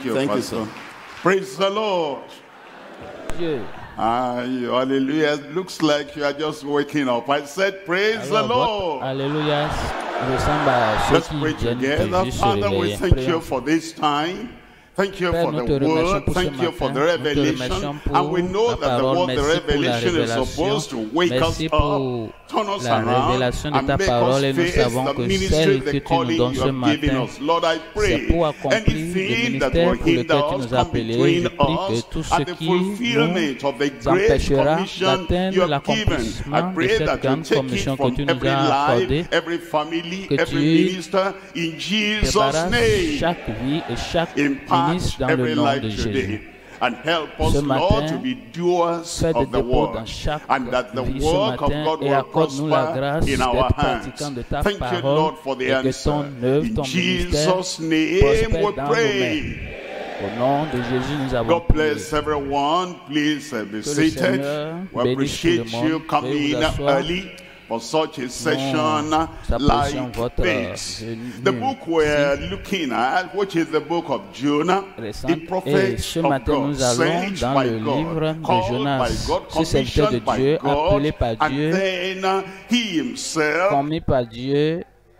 you, Thank you, Pastor. sir. Praise the Lord. Dieu. Hallelujah. It looks like you are just waking up. I said, praise the Alors, Lord. Alléluia ressemble à ceux Let's qui pray viennent together. juste se Father, we réveiller. thank you Prions. for this time. Thank you Père, for nous the te remercions word. pour ce Thank you for the matin. Nous te revelation. remercions pour And we know la that the parole. word, the Merci pour la revelation is révélation. supposed to wake us Merci up, pour turn us la around, révélation de and ta make parole. Et us nous face savons the que ministry, celle the que tu nous calling donnes you ce have given matin, us. Lord, I c'est pray pour accomplir le anything that ministère will pour lequel hinder tu us, nous as come appelés. between Je prie que us tout ce and the qui fulfillment of the nous great empêchera commission you d'atteindre have given. I l'accomplissement de pray cette that you grande take it commission que from tu nous every as accordée, life, every family, que every tu minister, in Jesus' débarrasses name. chaque vie et chaque Impart ministre dans every le nom life de today. Jésus. And help us, Ce Lord, matin, to be doers fais des of the dépôts dans word, chaque and that the vie ce work of matin God et will accorde-nous la prosper grâce in our d'être hands. pratiquants de ta Thank you, parole Lord, for the et que answer. ton œuvre, In ton ministère Jesus' name prospère we dans nos mains. pray. Au nom de Jésus, nous avons God prié. bless everyone. Please be Que le seated. Seigneur We bénisse tout le appreciate you monde. coming Veuillez vous asseoir. early for such a session Nous apprécions like votre this. venue The book we're looking at, which is the book of Jonah, récente. the Et prophet ce of matin, God, nous allons sent dans by le God, livre de called Jonas, by God, ce serviteur de commissioned Dieu, by God, appelé par and Dieu, then he himself commis par Dieu.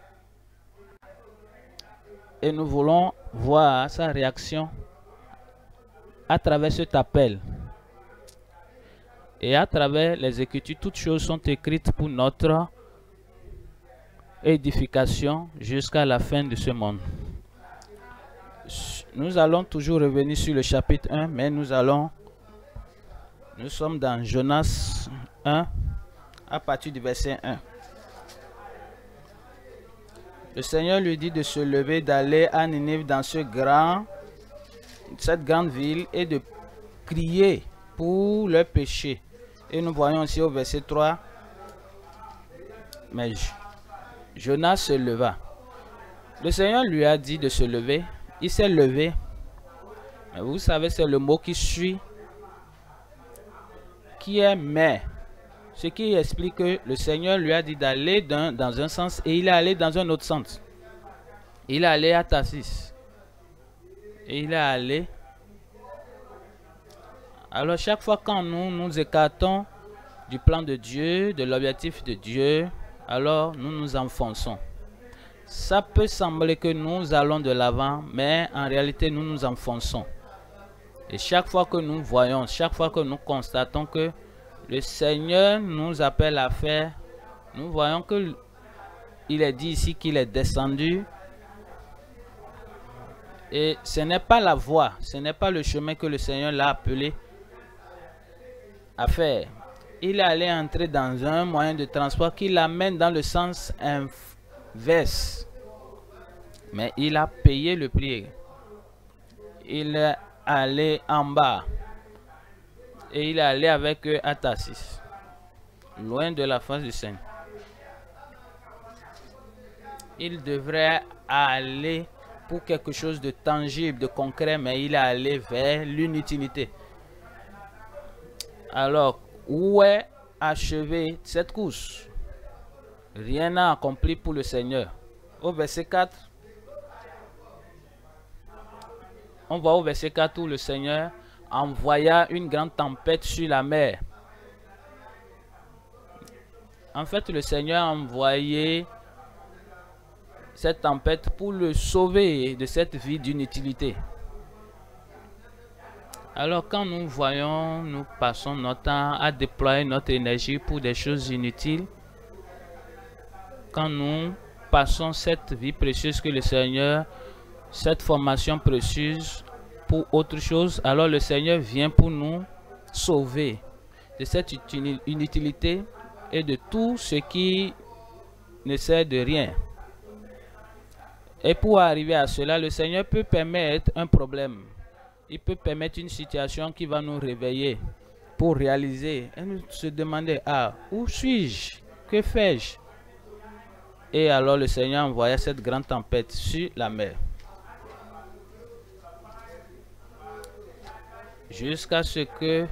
Et nous voulons voir sa réaction à travers cet appel. Et à travers les Écritures, toutes choses sont écrites pour notre édification jusqu'à la fin de ce monde. Nous allons toujours revenir sur le chapitre 1, mais nous sommes dans Jonas 1, à partir du verset 1. Le Seigneur lui dit de se lever, d'aller à Ninive dans cette grande ville et de crier pour leur péché. Et nous voyons aussi au verset 3, mais Jonas se leva. Le Seigneur lui a dit de se lever. Il s'est levé. Mais vous savez, c'est le mot qui suit, qui est mais. Ce qui explique que le Seigneur lui a dit d'aller dans un sens et il est allé dans un autre sens. Il est allé à Tarsis. Et il est allé. Alors chaque fois quand nous nous écartons du plan de Dieu, de l'objectif de Dieu, alors nous nous enfonçons. Ça peut sembler que nous allons de l'avant, mais en réalité nous nous enfonçons. Et chaque fois que nous voyons, chaque fois que nous constatons que le Seigneur nous appelle à faire, nous voyons que il est dit ici qu'il est descendu. Et ce n'est pas la voie, ce n'est pas le chemin que le Seigneur l'a appelé à faire. Il est allé entrer dans un moyen de transport qui l'amène dans le sens inverse. Mais il a payé le prix. Il est allé en bas. Et il est allé avec eux à Tarsis, loin de la face du Seigneur. Il devrait aller pour quelque chose de tangible, de concret, mais il est allé vers l'inutilité. Alors, où est achevée cette course? Rien n'a accompli pour le Seigneur. Au verset 4, on voit au verset 4 où le Seigneur envoya une grande tempête sur la mer. En fait, le Seigneur a envoyé cette tempête pour le sauver de cette vie d'inutilité. Alors quand nous voyons, nous passons notre temps à déployer notre énergie pour des choses inutiles, quand nous passons cette vie précieuse que le Seigneur, cette formation précieuse pour autre chose, alors le Seigneur vient pour nous sauver de cette inutilité et de tout ce qui ne sert de rien. Et pour arriver à cela, le Seigneur peut permettre un problème. Il peut permettre une situation qui va nous réveiller pour réaliser et nous se demander, ah, où suis-je? Que fais-je? Et alors le Seigneur envoya cette grande tempête sur la mer. Jusqu'à ce que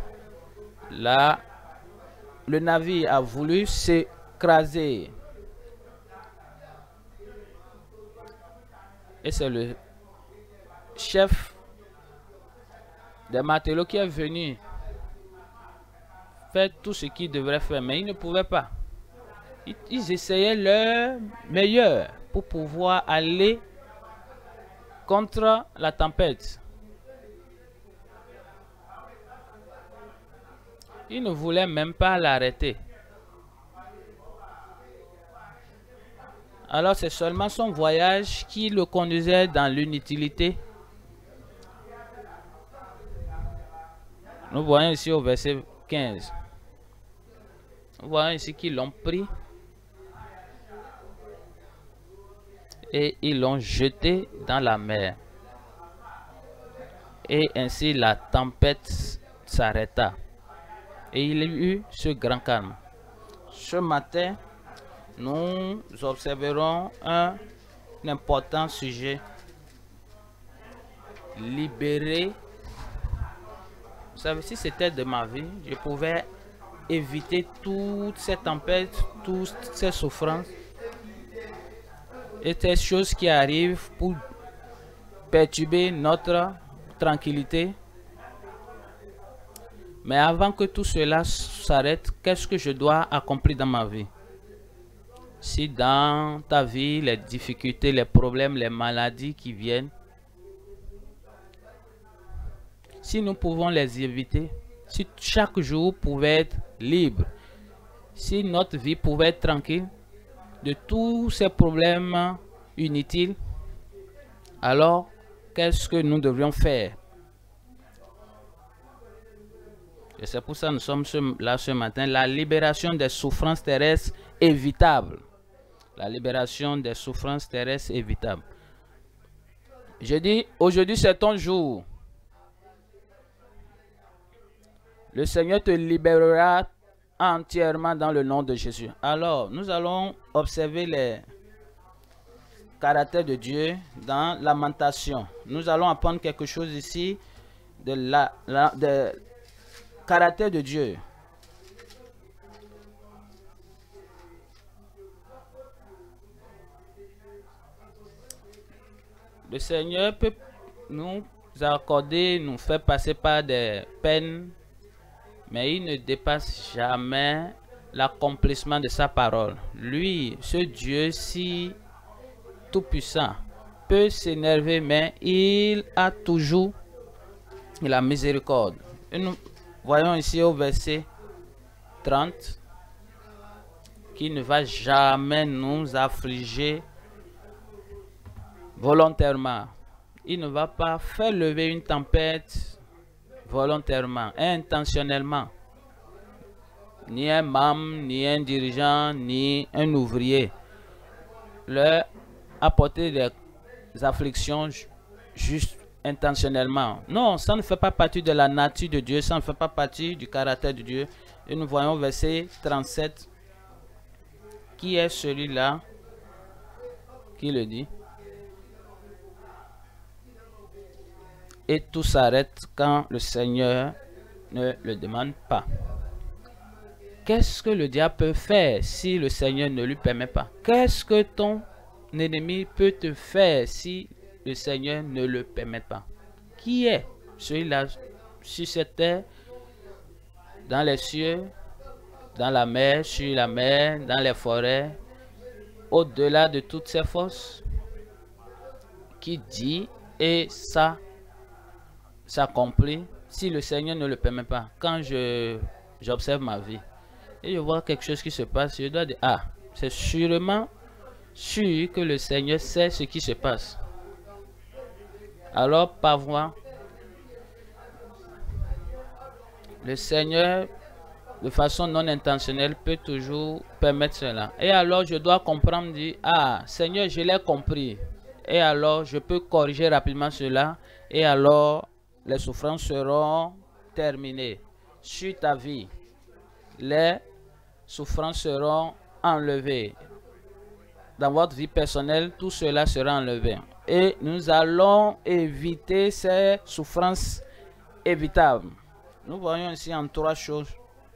le navire a voulu s'écraser. Et c'est le chef des matelots qui est venu faire tout ce qu'ils devraient faire, mais ils ne pouvaient pas. Ils essayaient leur meilleur pour pouvoir aller contre la tempête. Ils ne voulaient même pas l'arrêter. Alors c'est seulement son voyage qui le conduisait dans l'inutilité. Nous voyons ici au verset 15. Nous voyons ici qu'ils l'ont pris et ils l'ont jeté dans la mer. Et ainsi la tempête s'arrêta. Et il y eut ce grand calme. Ce matin, nous observerons un important sujet. Libérer. Vous savez, si c'était de ma vie, je pouvais éviter toutes ces tempêtes, toutes ces souffrances et ces choses qui arrivent pour perturber notre tranquillité. Mais avant que tout cela s'arrête, qu'est-ce que je dois accomplir dans ma vie? Si dans ta vie, les difficultés, les problèmes, les maladies qui viennent, si nous pouvons les éviter, si chaque jour pouvait être libre, si notre vie pouvait être tranquille de tous ces problèmes inutiles, alors qu'est-ce que nous devrions faire? Et c'est pour ça que nous sommes là ce matin. La libération des souffrances terrestres évitables. La libération des souffrances terrestres évitables. Je dis, aujourd'hui c'est ton jour. Le Seigneur te libérera entièrement dans le nom de Jésus. Alors, nous allons observer les caractères de Dieu dans Lamentation. Nous allons apprendre quelque chose ici de caractère de Dieu. Le Seigneur peut nous accorder, nous faire passer par des peines, mais il ne dépasse jamais l'accomplissement de sa parole. Lui, ce Dieu si tout-puissant, peut s'énerver, mais il a toujours la miséricorde. Et nous voyons ici au verset 30 qu'il ne va jamais nous affliger volontairement. Il ne va pas faire lever une tempête volontairement, intentionnellement. Ni un membre, ni un dirigeant, ni un ouvrier leur apporter des afflictions juste intentionnellement. Non, ça ne fait pas partie de la nature de Dieu, ça ne fait pas partie du caractère de Dieu. Et nous voyons verset 37, qui est celui-là qui le dit. Et tout s'arrête quand le Seigneur ne le demande pas. Qu'est-ce que le diable peut faire si le Seigneur ne lui permet pas? Qu'est-ce que ton ennemi peut te faire si le Seigneur ne le permet pas? Qui est celui-là sur cette terre, dans les cieux, dans la mer, sur la mer, dans les forêts, au-delà de toutes ces forces, qui dit et ça s'accomplit si le Seigneur ne le permet pas? Quand j'observe ma vie et je vois quelque chose qui se passe, je dois dire, ah, c'est sûrement sûr que le Seigneur sait ce qui se passe. Alors, par voie, le Seigneur, de façon non intentionnelle, peut toujours permettre cela. Et alors, je dois comprendre, dire, ah, Seigneur, je l'ai compris. Et alors, je peux corriger rapidement cela. Et alors, les souffrances seront terminées. Sur ta vie, les souffrances seront enlevées. Dans votre vie personnelle, tout cela sera enlevé. Et nous allons éviter ces souffrances évitables. Nous voyons ici en trois choses.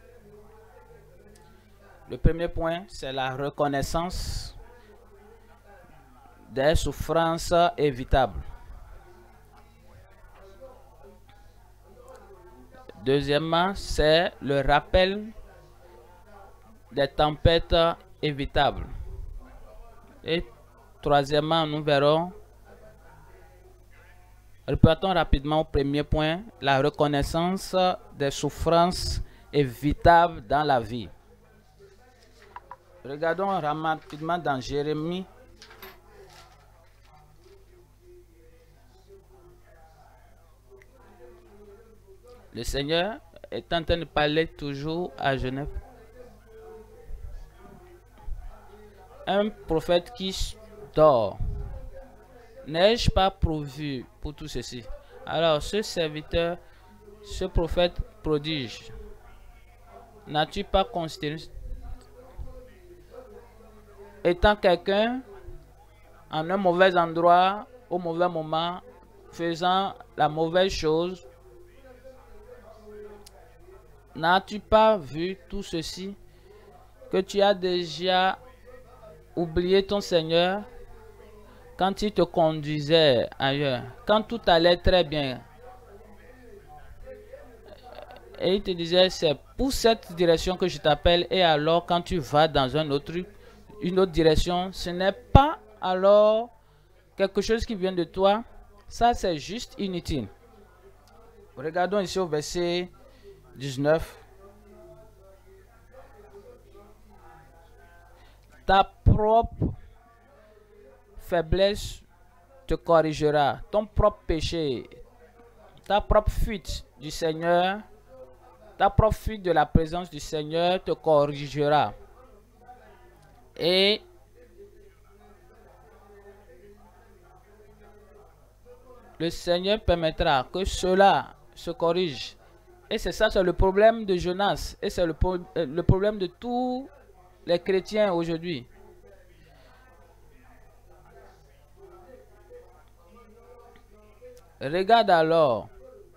Le premier point, c'est la reconnaissance des souffrances évitables. Deuxièmement, c'est le rappel des tempêtes évitables. Et troisièmement, nous verrons, repartons rapidement au premier point, la reconnaissance des souffrances évitables dans la vie. Regardons rapidement dans Jérémie. Le Seigneur est en train de parler toujours à Genève. Un prophète qui dort. N'ai-je pas pourvu pour tout ceci? Alors, ce serviteur, ce prophète prodige, n'as-tu pas considéré, étant quelqu'un en un mauvais endroit, au mauvais moment, faisant la mauvaise chose, n'as-tu pas vu tout ceci, que tu as déjà oublié ton Seigneur quand il te conduisait ailleurs, quand tout allait très bien, et il te disait c'est pour cette direction que je t'appelle, et alors quand tu vas dans une autre direction, ce n'est pas alors quelque chose qui vient de toi, ça c'est juste inutile. Regardons ici au verset 19. Ta propre faiblesse te corrigera, ton propre péché, ta propre fuite du Seigneur, ta propre fuite de la présence du Seigneur te corrigera. Et le Seigneur permettra que cela se corrige. Et c'est ça, c'est le problème de Jonas. Et c'est le problème de tous les chrétiens aujourd'hui. Regarde alors.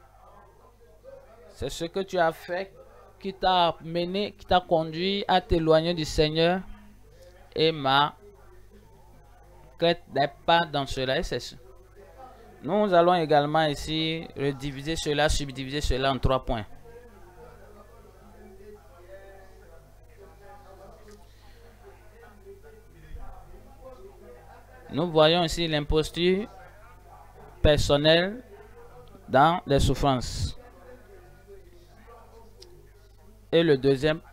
C'est ce que tu as fait qui t'a mené, qui t'a conduit à t'éloigner du Seigneur. Et ma crête n'est pas dans cela. Et c'est ça. Nous allons également ici rediviser cela, subdiviser cela en 3 points. Nous voyons ici l'imposture personnelle dans les souffrances. Et le deuxième,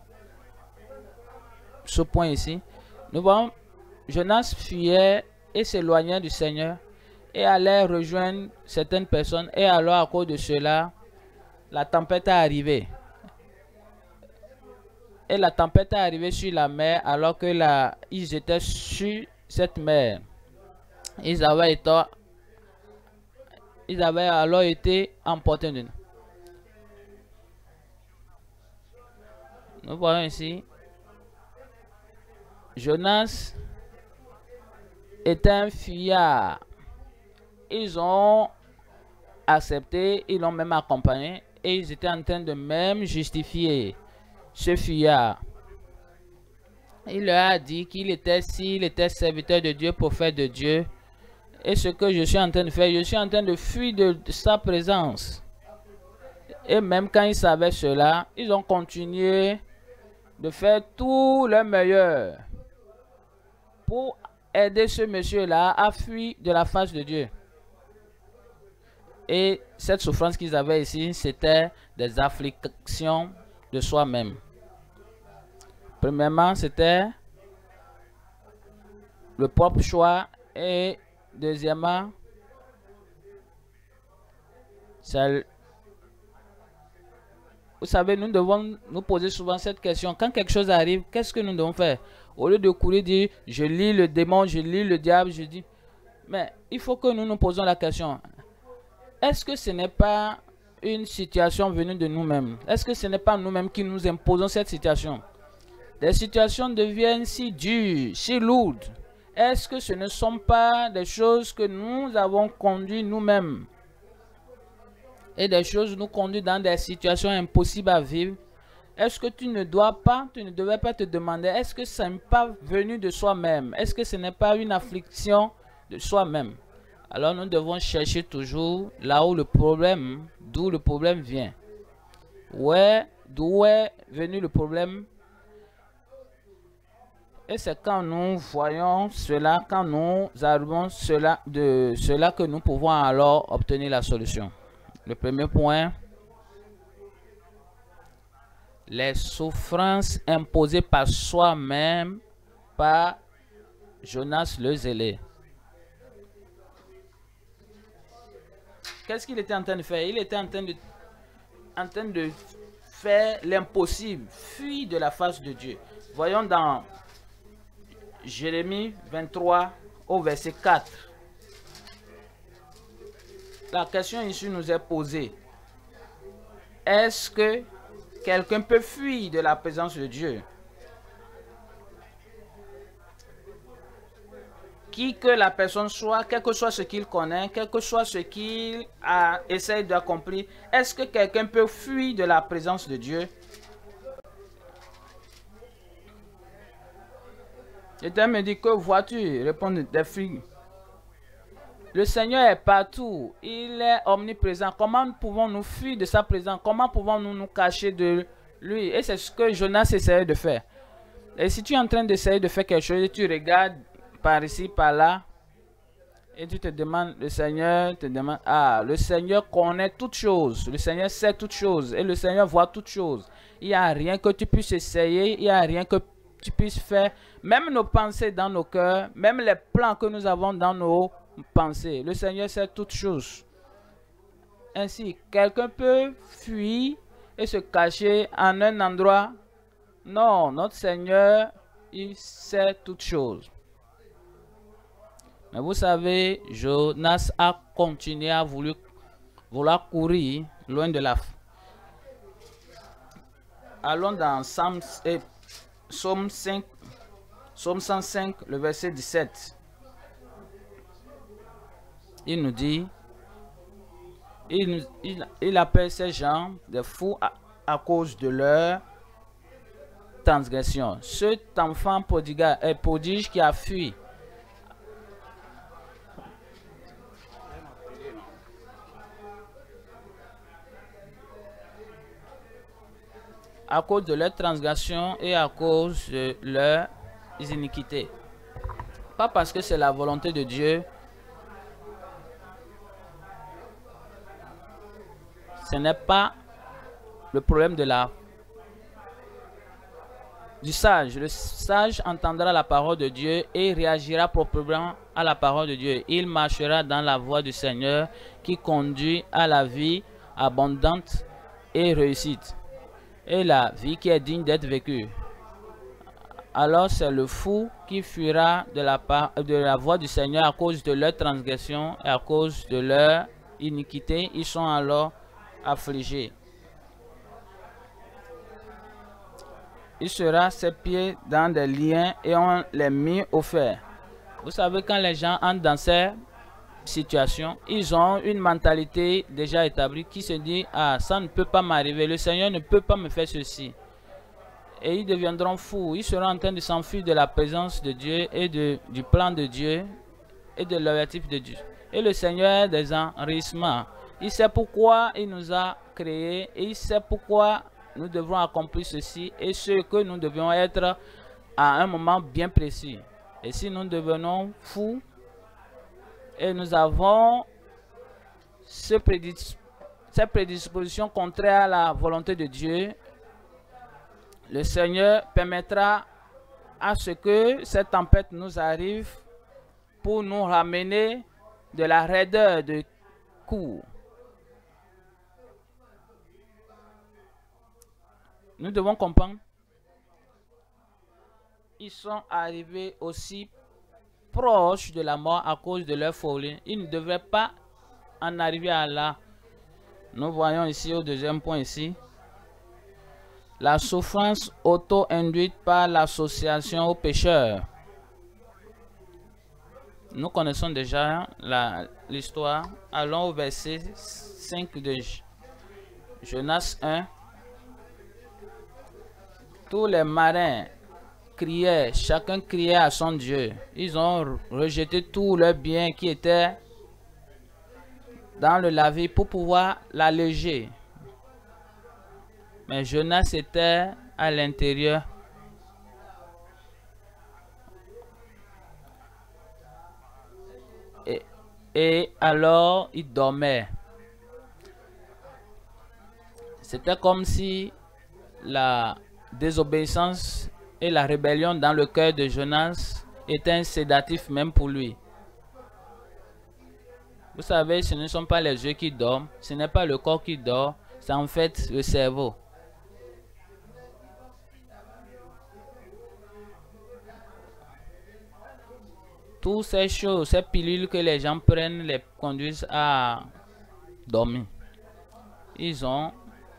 ce point ici, nous voyons Jonas fuyait et s'éloignait du Seigneur et allait rejoindre certaines personnes, et alors à cause de cela, la tempête est arrivée. Et la tempête est arrivée sur la mer alors que ils étaient sur cette mer. Ils avaient alors été emportés de nous. Nous voyons ici, Jonas était un fuyard. Ils ont accepté, ils l'ont même accompagné, et ils étaient en train de même justifier ce fuyard. Il leur a dit qu'il était, s'il était serviteur de Dieu, prophète de Dieu, et ce que je suis en train de faire, je suis en train de fuir de sa présence. Et même quand ils savaient cela, ils ont continué de faire tout leur meilleur pour aider ce monsieur-là à fuir de la face de Dieu. Et cette souffrance qu'ils avaient ici, c'était des afflictions de soi-même. Premièrement, c'était le propre choix, et deuxièmement, vous savez, nous devons nous poser souvent cette question. Quand quelque chose arrive, qu'est-ce que nous devons faire? Au lieu de courir, dire, je lis le démon, je lis le diable, je dis, mais il faut que nous nous posons la question. Est-ce que ce n'est pas une situation venue de nous-mêmes? Est-ce que ce n'est pas nous-mêmes qui nous imposons cette situation? Les situations deviennent si dures, si lourdes. Est-ce que ce ne sont pas des choses que nous avons conduit nous-mêmes? Et des choses nous conduisent dans des situations impossibles à vivre. Est-ce que tu ne devais pas te demander, est-ce que ce n'est pas venu de soi-même? Est-ce que ce n'est pas une affliction de soi-même? Alors nous devons chercher toujours là où le problème, d'où le problème vient. d'où est venu le problème. Et c'est quand nous voyons cela, quand nous arrivons de cela que nous pouvons alors obtenir la solution. Le premier point, les souffrances imposées par soi-même par Jonas le zélé. Qu'est-ce qu'il était en train de faire? Il était en train de faire l'impossible, fuir de la face de Dieu. Voyons dans Jérémie 23 au verset 4. La question ici nous est posée. Est-ce que quelqu'un peut fuir de la présence de Dieu? Qui que la personne soit, quel que soit ce qu'il connaît, quel que soit ce qu'il essaie d'accomplir, est-ce que quelqu'un peut fuir de la présence de Dieu? L'Éternel me dit, que vois-tu? Répondent des filles. Le Seigneur est partout, il est omniprésent. Comment pouvons-nous fuir de sa présence? Comment pouvons-nous nous cacher de lui? Et c'est ce que Jonas essayait de faire. Et si tu es en train d'essayer de faire quelque chose et tu regardes par ici, par là, et tu te demandes, le Seigneur te demande, le Seigneur connaît toutes choses, le Seigneur sait toutes choses, et le Seigneur voit toutes choses. Il n'y a rien que tu puisses essayer, il n'y a rien que tu puisses faire, même nos pensées dans nos cœurs, même les plans que nous avons dans nos pensées. Le Seigneur sait toutes choses. Ainsi, quelqu'un peut fuir et se cacher en un endroit. Non, notre Seigneur, il sait toutes choses. Mais vous savez, Jonas a continué à vouloir courir loin de la. Allons dans Psaume 105, le verset 17. Il nous dit, il appelle ces gens des fous à cause de leur transgression. Cet enfant prodige qui a fui. À cause de leur transgression et à cause de leurs iniquités. Pas parce que c'est la volonté de Dieu. Ce n'est pas le problème du sage. Le sage entendra la parole de Dieu et réagira proprement à la parole de Dieu. Il marchera dans la voie du Seigneur qui conduit à la vie abondante et réussite. Et la vie qui est digne d'être vécue. Alors c'est le fou qui fuira de la voie du Seigneur à cause de leur transgression et à cause de leur iniquité. Ils sont alors affligés. Il sera ses pieds dans des liens et on les mit au fer. Vous savez, quand les gens entrent dans ces situations, ils ont une mentalité déjà établie qui se dit, ça ne peut pas m'arriver, le Seigneur ne peut pas me faire ceci. Et ils deviendront fous, ils seront en train de s'enfuir de la présence de Dieu et du plan de Dieu et de l'objectif de Dieu. Et le Seigneur a des enrichissements. Il sait pourquoi il nous a créés et il sait pourquoi nous devrons accomplir ceci et ce que nous devons être à un moment bien précis. Et si nous devenons fous, et nous avons cette prédisposition contraire à la volonté de Dieu, le Seigneur permettra à ce que cette tempête nous arrive pour nous ramener de la raideur de cou. Nous devons comprendre. Ils sont arrivés aussi proches de la mort à cause de leur folie. Ils ne devraient pas en arriver à là. Nous voyons ici au deuxième point ici. La souffrance auto-induite par l'association aux pécheurs. Nous connaissons déjà l'histoire. Allons au verset 5 de Jonas 1. Tous les marins criaient, chacun criait à son Dieu. Ils ont rejeté tous leurs biens qui étaient dans le navire pour pouvoir l'alléger. Mais Jonas était à l'intérieur. Et alors, il dormait. C'était comme si la désobéissance et la rébellion dans le cœur de Jonas étaient un sédatif même pour lui. Vous savez, ce ne sont pas les yeux qui dorment, ce n'est pas le corps qui dort, c'est en fait le cerveau. Toutes ces choses, ces pilules que les gens prennent les conduisent à dormir. Ils ont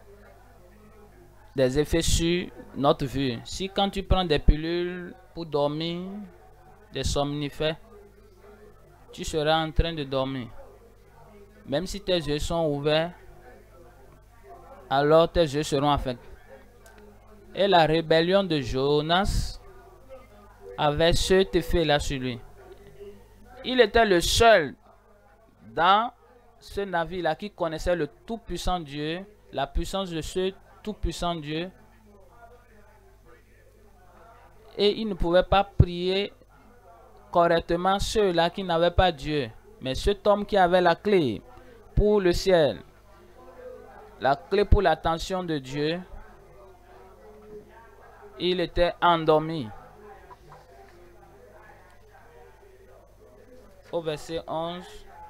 des effets sur notre vue. Si quand tu prends des pilules pour dormir, des somnifères, tu seras en train de dormir. Même si tes yeux sont ouverts, alors tes yeux seront affectés. Et la rébellion de Jonas avait cet effet-là sur lui. Il était le seul dans ce navire-là qui connaissait le tout-puissant Dieu, la puissance de ce tout-puissant Dieu. Et il ne pouvait pas prier correctement ceux-là qui n'avaient pas Dieu. Mais cet homme qui avait la clé pour le ciel, la clé pour l'attention de Dieu, il était endormi. Au verset 11,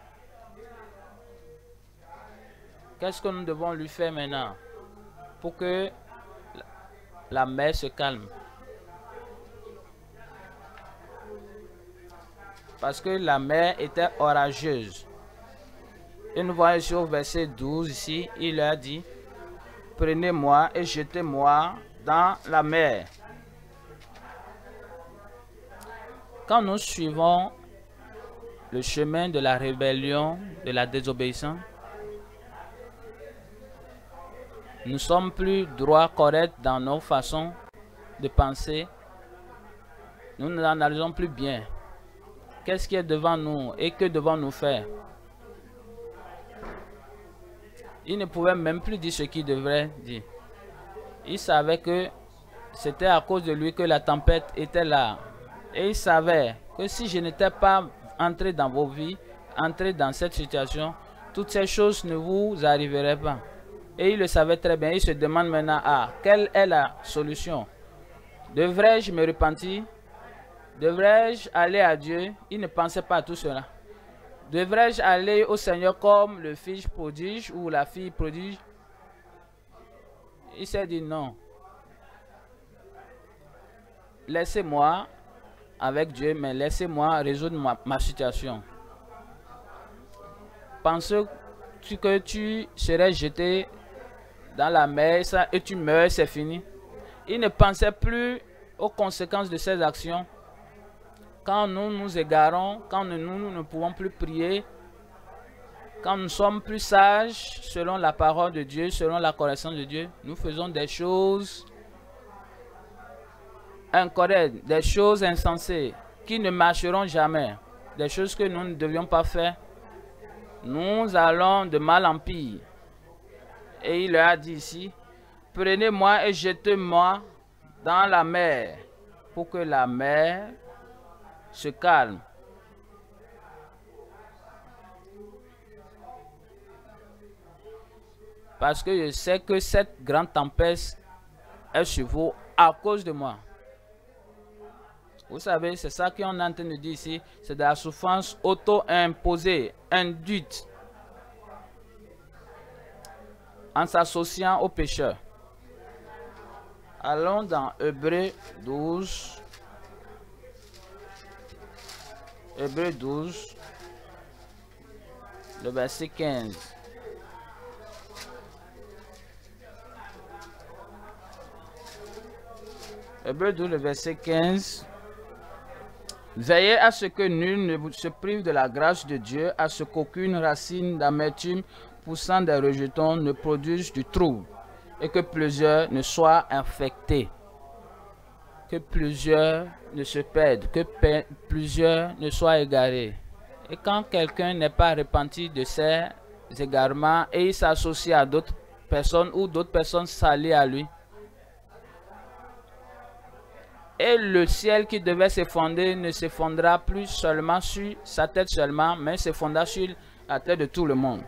qu'est-ce que nous devons lui faire maintenant pour que la mer se calme? Parce que la mer était orageuse. Et nous voyons ici au verset 12, ici, il leur dit, prenez-moi et jetez-moi dans la mer. Quand nous suivons le chemin de la rébellion, de la désobéissance, nous ne sommes plus droits, corrects dans nos façons de penser. Nous n'analysons plus bien. Qu'est-ce qui est devant nous et que devons-nous faire? Il ne pouvait même plus dire ce qu'il devrait dire. Il savait que c'était à cause de lui que la tempête était là. Et il savait que si je n'étais pas entré dans vos vies, entré dans cette situation, toutes ces choses ne vous arriveraient pas. Et il le savait très bien. Il se demande maintenant, quelle est la solution? Devrais-je me repentir? Devrais-je aller à Dieu? Il ne pensait pas à tout cela. Devrais-je aller au Seigneur comme le fils prodige ou la fille prodige? Il s'est dit non. Laissez-moi avec Dieu, mais laissez-moi résoudre ma situation. Penses-tu que tu serais jeté dans la mer et tu meurs, c'est fini? Il ne pensait plus aux conséquences de ses actions. Quand nous nous égarons, quand nous ne pouvons plus prier, quand nous sommes plus sages selon la parole de Dieu, selon la connaissance de Dieu, nous faisons des choses incorrectes, des choses insensées, qui ne marcheront jamais, des choses que nous ne devions pas faire. Nous allons de mal en pire. Et il leur a dit ici, prenez-moi et jetez-moi dans la mer, pour que la mer se calme. Parce que je sais que cette grande tempête est sur vous à cause de moi. Vous savez, c'est ça qu'on est en train de dire ici. C'est de la souffrance auto-imposée, induite, en s'associant aux pécheurs. Allons dans Hébreux 12. Hébreux 12, le verset 15. Hébreux 12, le verset 15. Veillez à ce que nul ne se prive de la grâce de Dieu, à ce qu'aucune racine d'amertume poussant des rejetons ne produise du trouble, et que plusieurs ne soient infectés, que plusieurs ne se perdent, que plusieurs ne soient égarés. Et quand quelqu'un n'est pas repenti de ses égarements et il s'associe à d'autres personnes ou d'autres personnes s'allient à lui. Et le ciel qui devait s'effondrer ne s'effondra plus seulement sur sa tête seulement, mais s'effondra sur la tête de tout le monde.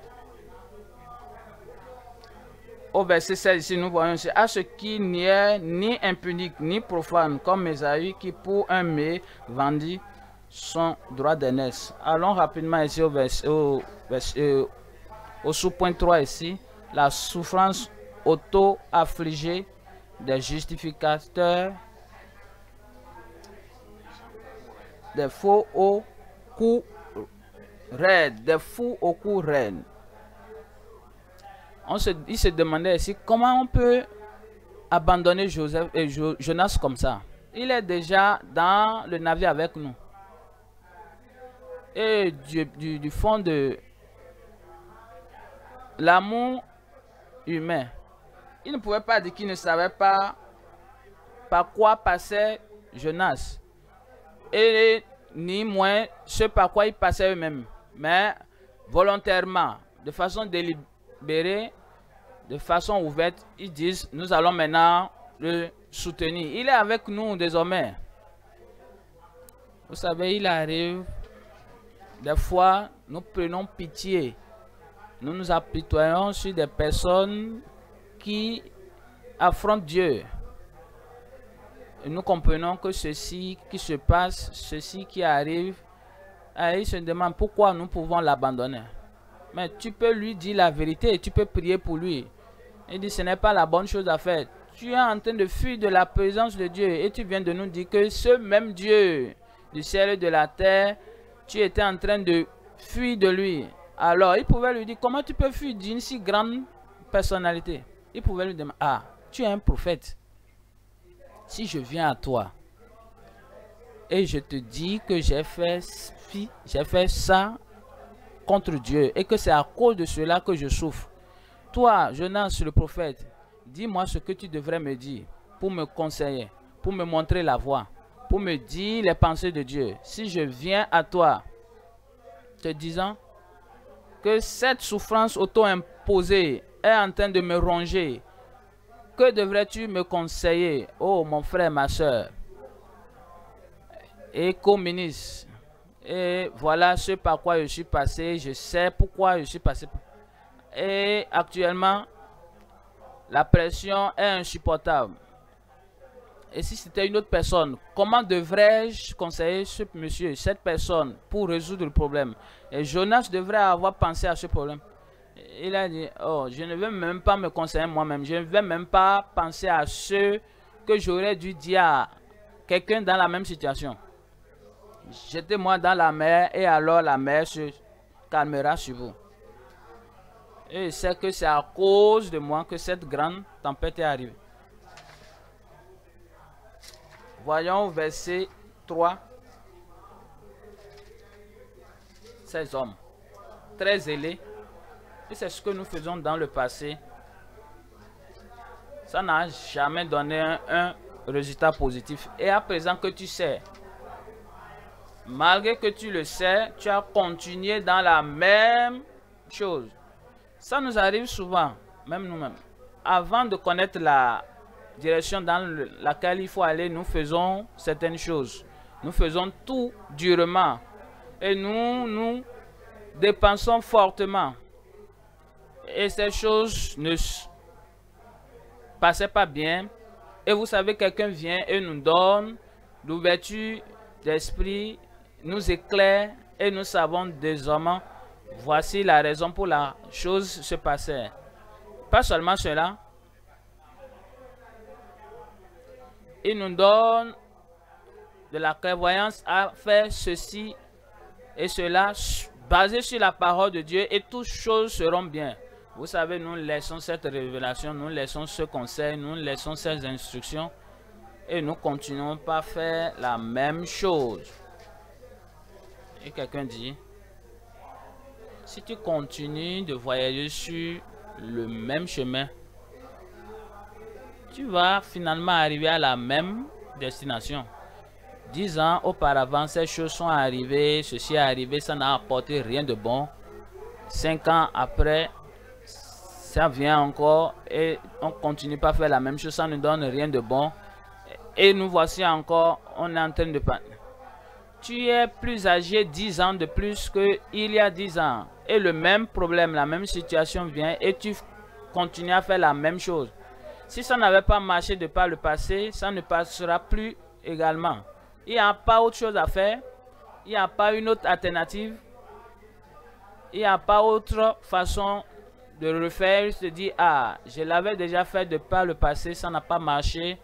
Au verset 16 ici, nous voyons aussi, à ce qui n'y est ni impunique ni profane, comme Ésaü qui pour un mets vendit son droit d'aînesse. Allons rapidement ici au sous-point 3 ici, la souffrance auto-affligée des justificateurs, des faux au cou raide, des fous au cou raide. Il se demandait ici comment on peut abandonner Jonas comme ça. Il est déjà dans le navire avec nous. Et du fond de l'amour humain, il ne pouvait pas dire qu'il ne savait pas par quoi passait Jonas. Et ni moins ce par quoi ils passaient eux-mêmes. Mais volontairement, de façon délibérée, de façon ouverte, ils disent, nous allons maintenant le soutenir. Il est avec nous désormais. Vous savez, il arrive, des fois, nous prenons pitié. Nous nous apitoyons sur des personnes qui affrontent Dieu. Et nous comprenons que ceci qui se passe, ceci qui arrive, il se demande pourquoi nous pouvons l'abandonner. Mais tu peux lui dire la vérité et tu peux prier pour lui. Il dit ce n'est pas la bonne chose à faire. Tu es en train de fuir de la présence de Dieu et tu viens de nous dire que ce même Dieu du ciel et de la terre, tu étais en train de fuir de lui. Alors il pouvait lui dire comment tu peux fuir d'une si grande personnalité. Il pouvait lui demander, ah, tu es un prophète. Si je viens à toi et je te dis que j'ai fait ça contre Dieu et que c'est à cause de cela que je souffre. Toi, Jonas le prophète, dis-moi ce que tu devrais me dire pour me conseiller, pour me montrer la voie, pour me dire les pensées de Dieu. Si je viens à toi te disant que cette souffrance auto-imposée est en train de me ronger, que devrais-tu me conseiller, oh mon frère, ma soeur? Et co-ministre, et voilà ce par quoi je suis passé, je sais pourquoi je suis passé. Et actuellement, la pression est insupportable. Et si c'était une autre personne, comment devrais-je conseiller ce monsieur, cette personne, pour résoudre le problème? Et Jonas devrait avoir pensé à ce problème. Il a dit, oh, je ne vais même pas me conseiller moi-même. Je ne vais même pas penser à ce que j'aurais dû dire à quelqu'un dans la même situation. Jetez-moi dans la mer et alors la mer se calmera sur vous. Et je sais que c'est à cause de moi que cette grande tempête est arrivée. Voyons au verset 3. Ces hommes très zélés. Et c'est ce que nous faisons dans le passé. Ça n'a jamais donné un résultat positif. Et à présent que tu sais, malgré que tu le sais, tu as continué dans la même chose. Ça nous arrive souvent, même nous-mêmes. Avant de connaître la direction dans laquelle il faut aller, nous faisons certaines choses. Nous faisons tout durement. Et nous dépensons fortement. Et ces choses ne passaient pas bien. Et vous savez, quelqu'un vient et nous donne l'ouverture d'esprit, nous éclaire et nous savons désormais, voici la raison pour la chose se passait. Pas seulement cela, il nous donne de la clairvoyance à faire ceci et cela, basé sur la parole de Dieu, et toutes choses seront bien. Vous savez, nous laissons cette révélation, nous laissons ce conseil, nous laissons ces instructions et nous continuons pas à faire la même chose. Et quelqu'un dit, si tu continues de voyager sur le même chemin, tu vas finalement arriver à la même destination. 10 ans auparavant, ces choses sont arrivées, ceci est arrivé, ça n'a apporté rien de bon. 5 ans après, ça vient encore et on continue pas à faire la même chose, ça ne donne rien de bon. Et nous voici encore, on est en train de... Tu es plus âgé 10 ans de plus qu'il y a 10 ans. Et le même problème, la même situation vient et tu continues à faire la même chose. Si ça n'avait pas marché de par le passé, ça ne passera plus également. Il n'y a pas autre chose à faire. Il n'y a pas une autre alternative. Il n'y a pas autre façon de refaire. Se dire, ah, je l'avais déjà fait de par le passé, ça n'a pas marché.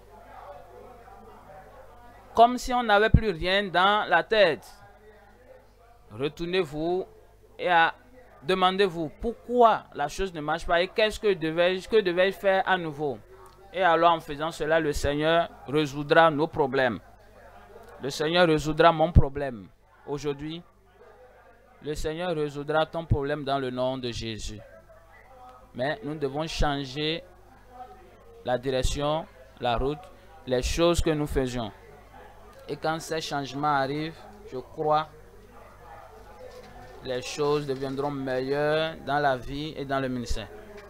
Comme si on n'avait plus rien dans la tête. Retournez-vous et demandez-vous pourquoi la chose ne marche pas et qu'est-ce que devais-je faire à nouveau. Et alors en faisant cela, le Seigneur résoudra nos problèmes. Le Seigneur résoudra mon problème. Aujourd'hui, le Seigneur résoudra ton problème dans le nom de Jésus. Mais nous devons changer la direction, la route, les choses que nous faisions. Et quand ces changements arrivent, je crois, les choses deviendront meilleures dans la vie et dans le ministère.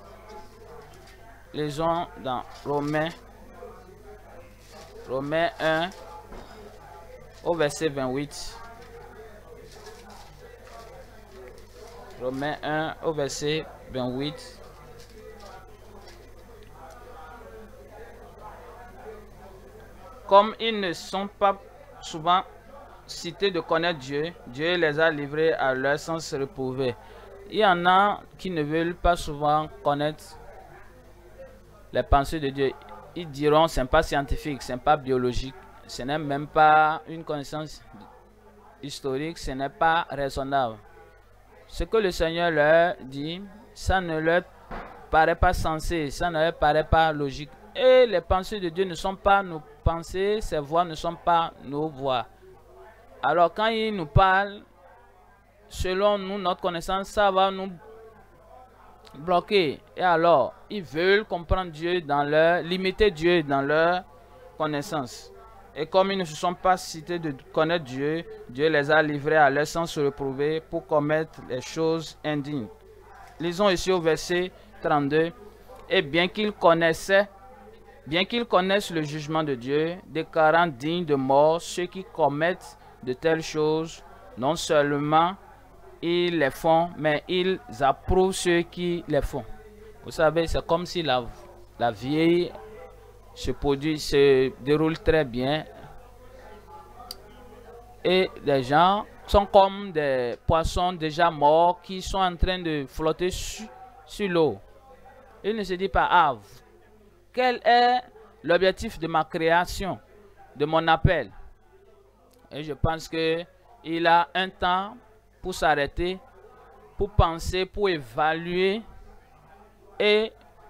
Lisons dans Romains 1, au verset 28. Romains 1, au verset 28. Comme ils ne sont pas souvent cités de connaître Dieu, Dieu les a livrés à leur sens réprouvé. Il y en a qui ne veulent pas souvent connaître les pensées de Dieu. Ils diront, ce n'est pas scientifique, ce n'est pas biologique, ce n'est même pas une connaissance historique, ce n'est pas raisonnable. Ce que le Seigneur leur dit, ça ne leur paraît pas sensé, ça ne leur paraît pas logique. Et les pensées de Dieu ne sont pas nos pensées, ses voix ne sont pas nos voix. Alors quand il nous parle, selon nous, notre connaissance, ça va nous bloquer. Et alors, ils veulent comprendre Dieu limiter Dieu dans leur connaissance. Et comme ils ne se sont pas cités de connaître Dieu, Dieu les a livrés à leur sens réprouvé pour commettre les choses indignes. Lisons ici au verset 32. Et bien qu'ils connaissent le jugement de Dieu, déclarant dignes de mort ceux qui commettent de telles choses, non seulement ils les font, mais ils approuvent ceux qui les font. Vous savez, c'est comme si la vie se déroule très bien et les gens sont comme des poissons déjà morts qui sont en train de flotter sur l'eau. Ils ne se disent pas, ah, quel est l'objectif de ma création, de mon appel? Et je pense qu'il a un temps pour s'arrêter, pour penser, pour évaluer et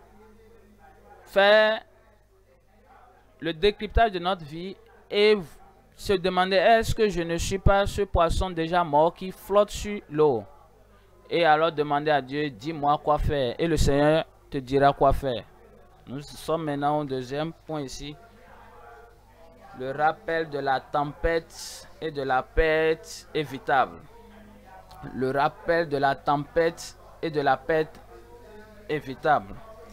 faire le décryptage de notre vie et se demander, est-ce que je ne suis pas ce poisson déjà mort qui flotte sur l'eau? Et alors demander à Dieu, dis-moi quoi faire. Et le Seigneur te dira quoi faire. Nous sommes maintenant au deuxième point ici. Le rappel de la tempête et de la perte évitable. Le rappel de la tempête et de la perte évitable.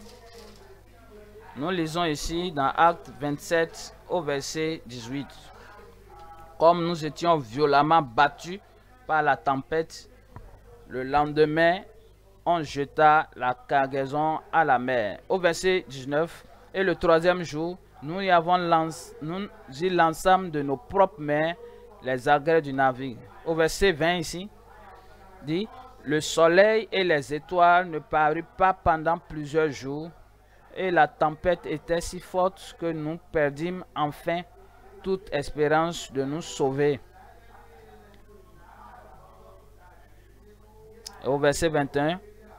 Nous lisons ici dans Actes 27 au verset 18. Comme nous étions violemment battus par la tempête, le lendemain, on jeta la cargaison à la mer. Au verset 19, et le troisième jour, nous y lançâmes de nos propres mains les agrès du navire. Au verset 20 ici, dit, le soleil et les étoiles ne parurent pas pendant plusieurs jours, et la tempête était si forte que nous perdîmes enfin toute espérance de nous sauver. Et au verset 21,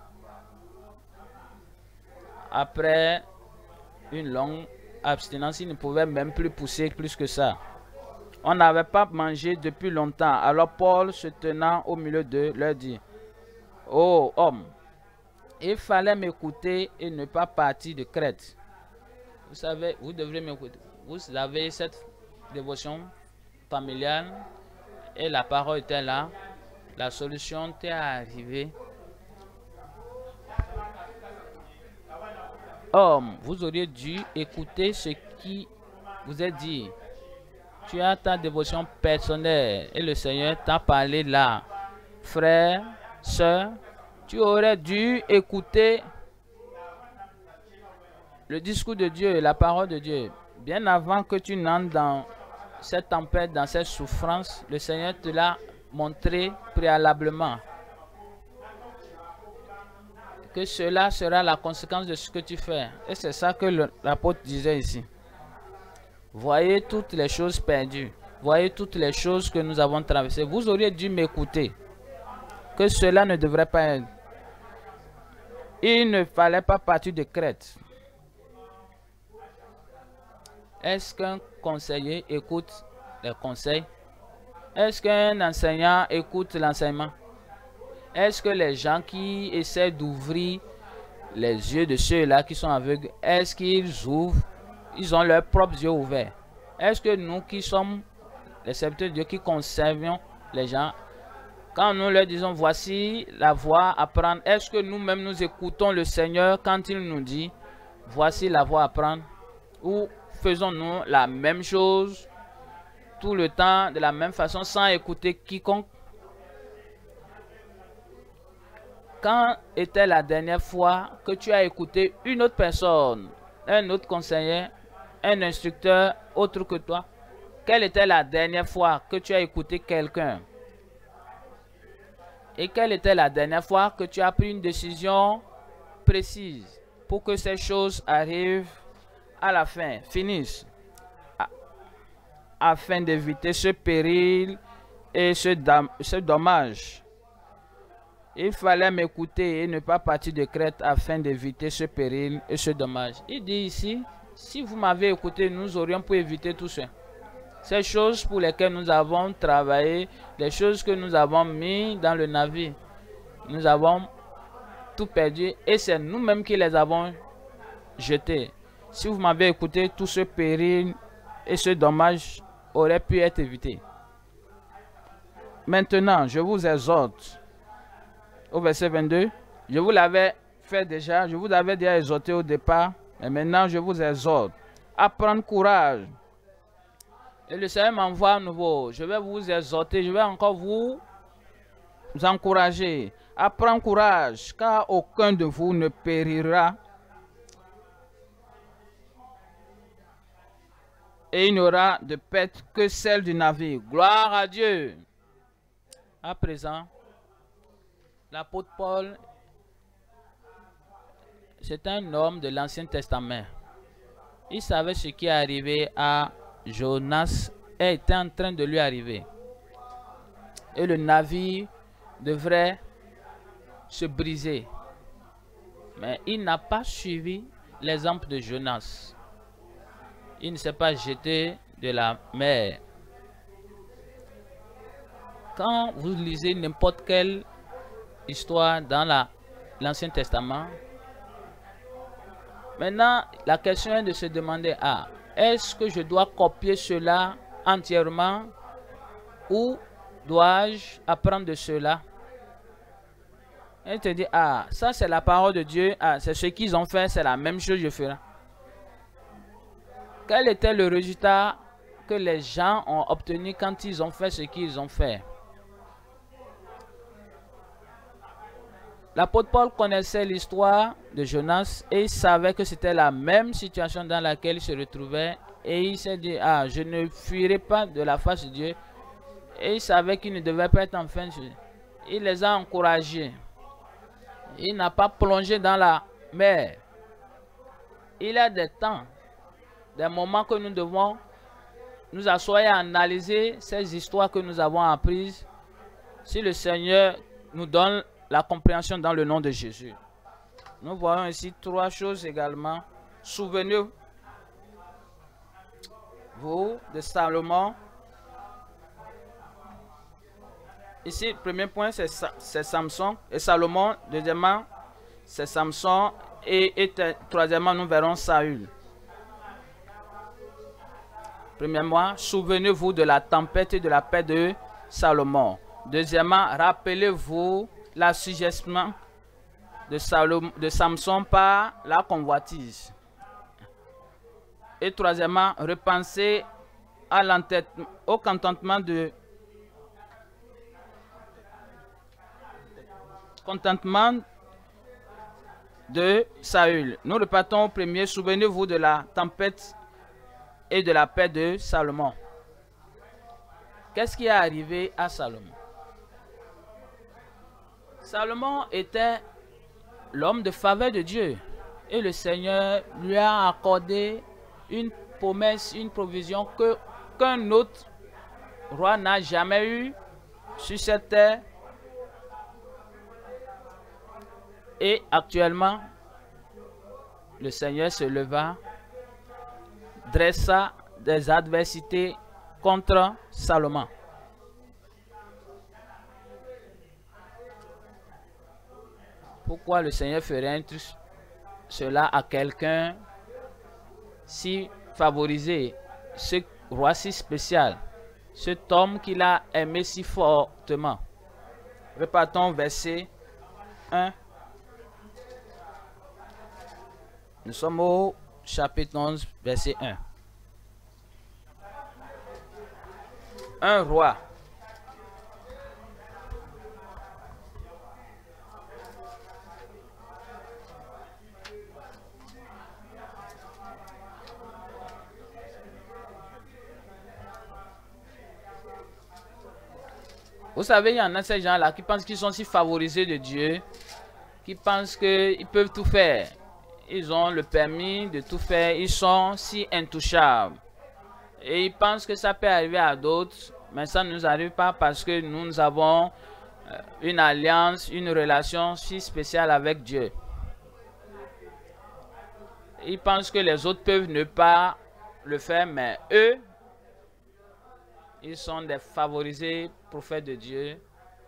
après une longue abstinence, ils ne pouvaient même plus pousser plus que ça. On n'avait pas mangé depuis longtemps. Alors Paul, se tenant au milieu d'eux, leur dit, « Ô homme, il fallait m'écouter et ne pas partir de Crète. » Vous savez, vous devrez m'écouter. Vous avez cette dévotion familiale et la parole était là. La solution était arrivée. Homme, vous auriez dû écouter ce qui vous est dit. Tu as ta dévotion personnelle et le Seigneur t'a parlé là. Frère, sœur, tu aurais dû écouter le discours de Dieu, la parole de Dieu. Bien avant que tu n'entres dans cette tempête, dans cette souffrance, le Seigneur te l'a montré préalablement. Que cela sera la conséquence de ce que tu fais. Et c'est ça que l'apôtre disait ici. Voyez toutes les choses perdues. Voyez toutes les choses que nous avons traversées. Vous auriez dû m'écouter. Que cela ne devrait pas être. Il ne fallait pas partir de Crète. Est-ce qu'un conseiller écoute les conseils? Est-ce qu'un enseignant écoute l'enseignement? Est-ce que les gens qui essaient d'ouvrir les yeux de ceux-là qui sont aveugles, est-ce qu'ils ouvrent? Ils ont leurs propres yeux ouverts. Est-ce que nous qui sommes les serviteurs de Dieu, qui conservons les gens, quand nous leur disons voici la voie à prendre, est-ce que nous-mêmes nous écoutons le Seigneur quand il nous dit voici la voie à prendre? Ou faisons-nous la même chose tout le temps de la même façon sans écouter quiconque? Quand était la dernière fois que tu as écouté une autre personne, un autre conseiller, un instructeur autre que toi? Quelle était la dernière fois que tu as écouté quelqu'un? Et quelle était la dernière fois que tu as pris une décision précise pour que ces choses arrivent à la fin, finissent, afin d'éviter ce péril et ce dommage? Il fallait m'écouter et ne pas partir de Crète afin d'éviter ce péril et ce dommage. Il dit ici, si vous m'avez écouté, nous aurions pu éviter tout ça. Ces choses pour lesquelles nous avons travaillé, les choses que nous avons mis dans le navire, nous avons tout perdu et c'est nous-mêmes qui les avons jetés. Si vous m'avez écouté, tout ce péril et ce dommage aurait pu être évité. Maintenant, je vous exhorte. Au verset 22, je vous l'avais fait déjà, je vous avais déjà exhorté au départ, mais maintenant je vous exhorte à prendre courage. Et le Seigneur m'envoie à nouveau, je vais vous exhorter, je vais encore vous encourager à prendre courage, car aucun de vous ne périra. Et il n'y aura de perte que celle du navire. Gloire à Dieu. À présent, l'apôtre Paul, c'est un homme de l'Ancien Testament. Il savait ce qui est arrivé à Jonas et était en train de lui arriver. Et le navire devrait se briser. Mais il n'a pas suivi l'exemple de Jonas. Il ne s'est pas jeté de la mer. Quand vous lisez n'importe quelle histoire dans l'Ancien Testament, maintenant la question est de se demander, est-ce que je dois copier cela entièrement ou dois-je apprendre de cela? Et te dit, ça c'est la parole de Dieu, c'est ce qu'ils ont fait, c'est la même chose que je ferai. Quel était le résultat que les gens ont obtenu quand ils ont fait ce qu'ils ont fait? L'apôtre Paul connaissait l'histoire de Jonas et il savait que c'était la même situation dans laquelle il se retrouvait. Et il s'est dit, je ne fuirai pas de la face de Dieu. Et il savait qu'il ne devait pas être en fin de vie. Il les a encouragés. Il n'a pas plongé dans la mer. Il y a des temps, des moments que nous devons nous asseoir et analyser ces histoires que nous avons apprises. Si le Seigneur nous donne la compréhension dans le nom de Jésus. Nous voyons ici trois choses également. Souvenez-vous de Salomon. Ici, le premier point, c'est Samson et Salomon. Deuxièmement, c'est Samson. Et troisièmement, nous verrons Saül. Premièrement, souvenez-vous de la tempête et de la paix de Salomon. Deuxièmement, rappelez-vous l'assujettissement de Samson par la convoitise. Et troisièmement, repenser au contentement de Saül. Nous repartons au premier. Souvenez-vous de la tempête et de la paix de Salomon. Qu'est-ce qui est arrivé à Salomon? Salomon était l'homme de faveur de Dieu. Et le Seigneur lui a accordé une promesse, une provision qu'un autre roi n'a jamais eu sur cette terre. Et actuellement, le Seigneur se leva, dressa des adversités contre Salomon. Pourquoi le Seigneur ferait cela à quelqu'un si favorisé, ce roi si spécial, cet homme qu'il a aimé si fortement? Repartons verset 1. Nous sommes au chapitre 11, verset 1. Un roi. Vous savez, il y en a ces gens-là qui pensent qu'ils sont si favorisés de Dieu, qui pensent qu'ils peuvent tout faire. Ils ont le permis de tout faire, ils sont si intouchables. Et ils pensent que ça peut arriver à d'autres, mais ça ne nous arrive pas parce que nous avons une alliance, une relation si spéciale avec Dieu. Ils pensent que les autres peuvent ne pas le faire, mais eux, ils sont des favorisés prophètes de Dieu.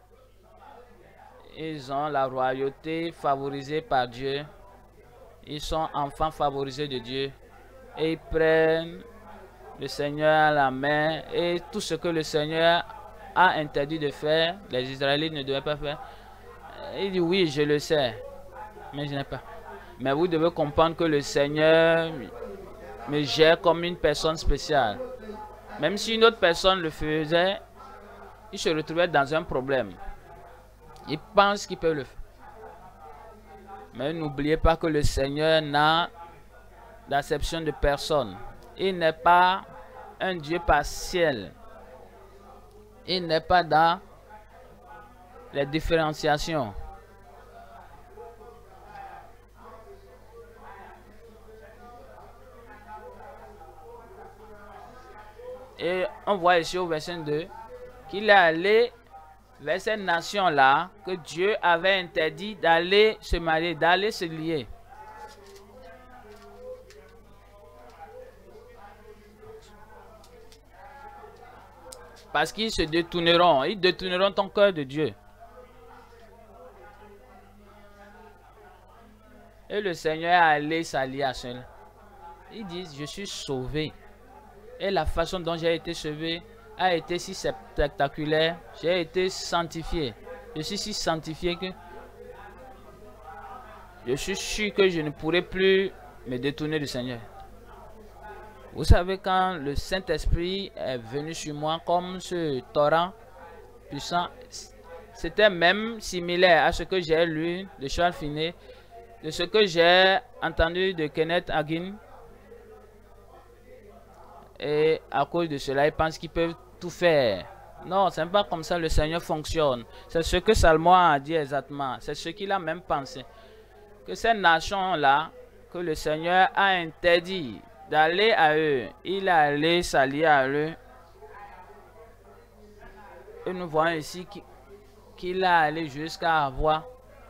Ils ont la royauté favorisée par Dieu. Ils sont enfants favorisés de Dieu. Et ils prennent le Seigneur à la main. Et tout ce que le Seigneur a interdit de faire, les Israélites ne devaient pas faire. Il dit oui, je le sais, mais je n'ai pas. Mais vous devez comprendre que le Seigneur me gère comme une personne spéciale. Même si une autre personne le faisait, il se retrouvait dans un problème. Il pense qu'il peut le faire. Mais n'oubliez pas que le Seigneur n'a d'acception de personne. Il n'est pas un Dieu partiel. Il n'est pas dans les différenciations. Et on voit ici au verset 2 qu'il est allé vers cette nation-là que Dieu avait interdit d'aller se marier, d'aller se lier. Parce qu'ils se détourneront, ils détourneront ton cœur de Dieu. Et le Seigneur est allé s'allier à cela. Ils disent, je suis sauvé. Et la façon dont j'ai été sauvé a été si spectaculaire. J'ai été sanctifié. Je suis si sanctifié que je suis sûr que je ne pourrai plus me détourner du Seigneur. Vous savez, quand le Saint-Esprit est venu sur moi comme ce torrent puissant, c'était même similaire à ce que j'ai lu de Charles Finney, de ce que j'ai entendu de Kenneth Hagin. Et à cause de cela, ils pensent qu'ils peuvent tout faire. Non, ce n'est pas comme ça le Seigneur fonctionne. C'est ce que Salomon a dit exactement. C'est ce qu'il a même pensé. Que ces nations-là, que le Seigneur a interdit d'aller à eux, il est allé s'allier à eux. Et nous voyons ici qu'il a allé jusqu'à avoir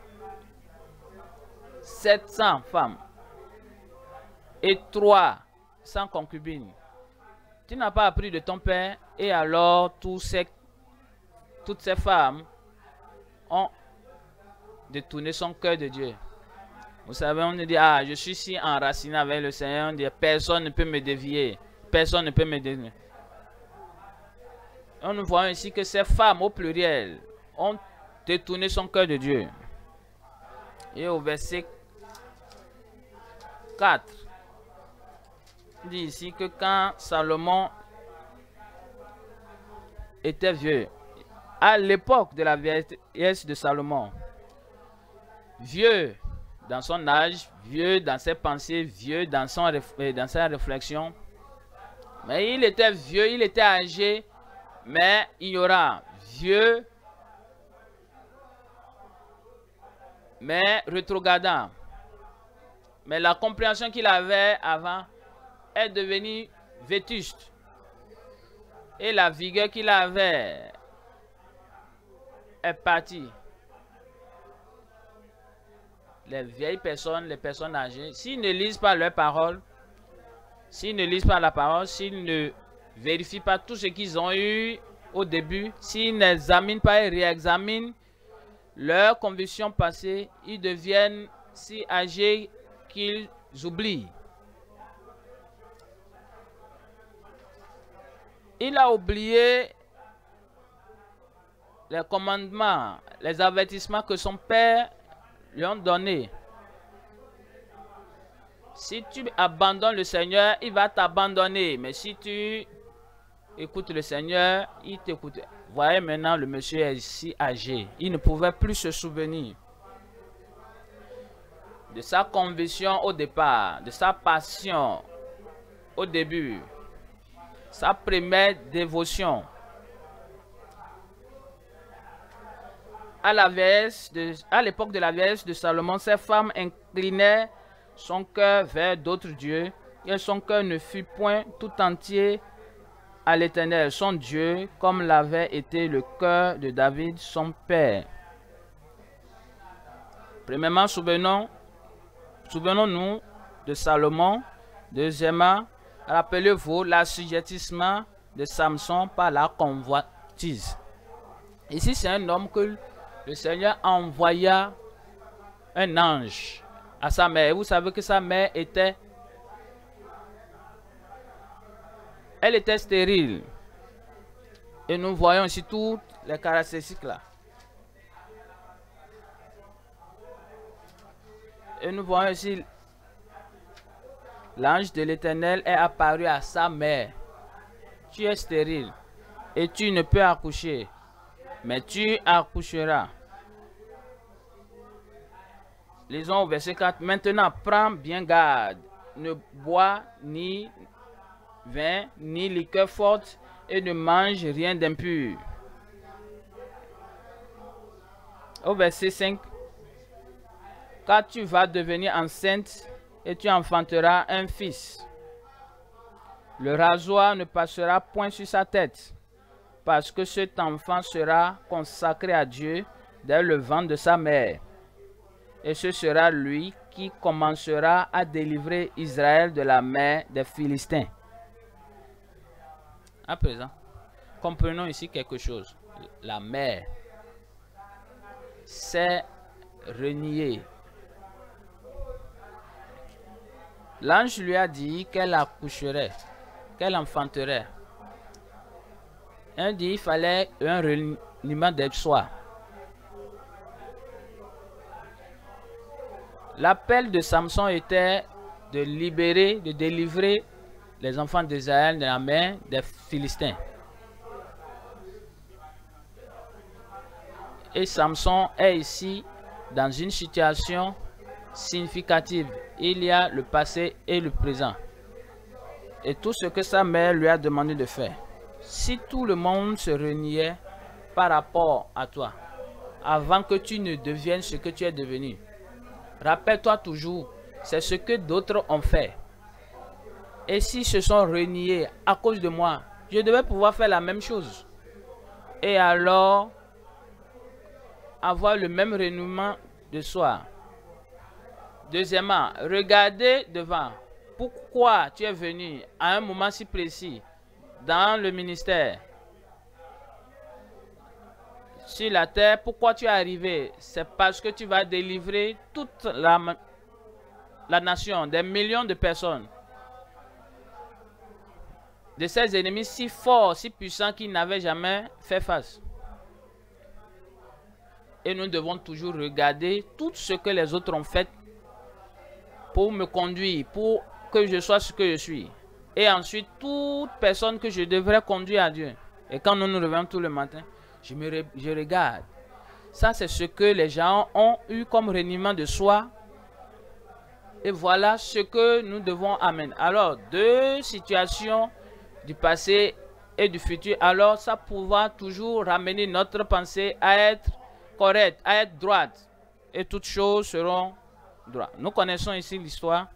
700 femmes et 300 concubines. Tu n'as pas appris de ton père, et alors toutes ces femmes ont détourné son cœur de Dieu. Vous savez, on dit, ah, je suis si enraciné avec le Seigneur, on dit, personne ne peut me dévier, personne ne peut me dévier. On nous voit ici que ces femmes, au pluriel, ont détourné son cœur de Dieu. Et au verset 4, il dit ici que quand Salomon était vieux, à l'époque de la vieillesse de Salomon, vieux dans son âge, vieux dans ses pensées, vieux dans sa réflexion, mais il était vieux, il était âgé, mais ignorant, vieux, mais rétrogradant. Mais la compréhension qu'il avait avant est devenue vétuste. Et la vigueur qu'il avait est partie. Les vieilles personnes, les personnes âgées, s'ils ne lisent pas leurs paroles, s'ils ne lisent pas la parole, s'ils ne vérifient pas tout ce qu'ils ont eu au début, s'ils n'examinent pas et réexaminent leurs convictions passées, ils deviennent si âgés qu'ils oublient. Il a oublié les commandements, les avertissements que son père lui a donnés. Si tu abandonnes le Seigneur, il va t'abandonner. Mais si tu écoutes le Seigneur, il t'écoute. Voyez maintenant, le monsieur est si âgé. Il ne pouvait plus se souvenir de sa conviction au départ, de sa passion au début, sa première dévotion. À l'époque de la vieillesse de Salomon, ces femmes inclinaient son cœur vers d'autres dieux et son cœur ne fut point tout entier à l'Éternel, son Dieu, comme l'avait été le cœur de David, son père. Premièrement, souvenons-nous de Salomon. Deuxièmement, rappelez-vous l'assujettissement de Samson par la convoitise. Ici, c'est un homme que le Seigneur envoya un ange à sa mère. Vous savez que sa mère était stérile. Et nous voyons ici toutes les caractéristiques là. Et nous voyons ici l'ange de l'Éternel est apparu à sa mère. Tu es stérile et tu ne peux accoucher, mais tu accoucheras. Lisons au verset 4. Maintenant, prends bien garde. Ne bois ni vin, ni liqueur forte, et ne mange rien d'impur. Au verset 5. Car tu vas devenir enceinte et tu enfanteras un fils. Le rasoir ne passera point sur sa tête, parce que cet enfant sera consacré à Dieu dès le ventre de sa mère. Et ce sera lui qui commencera à délivrer Israël de la main des Philistins. À présent, comprenons ici quelque chose. La mère s'est reniée. L'ange lui a dit qu'elle accoucherait, qu'elle enfanterait. Il dit qu'il fallait un reniement de soi. L'appel de Samson était de libérer, de délivrer les enfants d'Israël de la main des Philistins. Et Samson est ici dans une situation significative. Il y a le passé et le présent. Et tout ce que sa mère lui a demandé de faire. Si tout le monde se reniait par rapport à toi, avant que tu ne deviennes ce que tu es devenu, rappelle-toi toujours, c'est ce que d'autres ont fait. Et s'ils se sont reniés à cause de moi, je devais pouvoir faire la même chose. Et alors, avoir le même reniement de soi. Deuxièmement, regardez devant. Pourquoi tu es venu à un moment si précis dans le ministère, sur la terre? Pourquoi tu es arrivé? C'est parce que tu vas délivrer toute la nation, des millions de personnes, de ces ennemis si forts, si puissants qu'ils n'avaient jamais fait face. Et nous devons toujours regarder tout ce que les autres ont fait pour me conduire, pour que je sois ce que je suis. Et ensuite, toute personne que je devrais conduire à Dieu. Et quand nous nous réveillons tout le matin, je regarde. Ça, c'est ce que les gens ont eu comme reniement de soi. Et voilà ce que nous devons amener. Alors, deux situations du passé et du futur. Alors, ça pourra toujours ramener notre pensée à être correcte, à être droite. Et toutes choses seront droites. Nous connaissons ici l'histoire.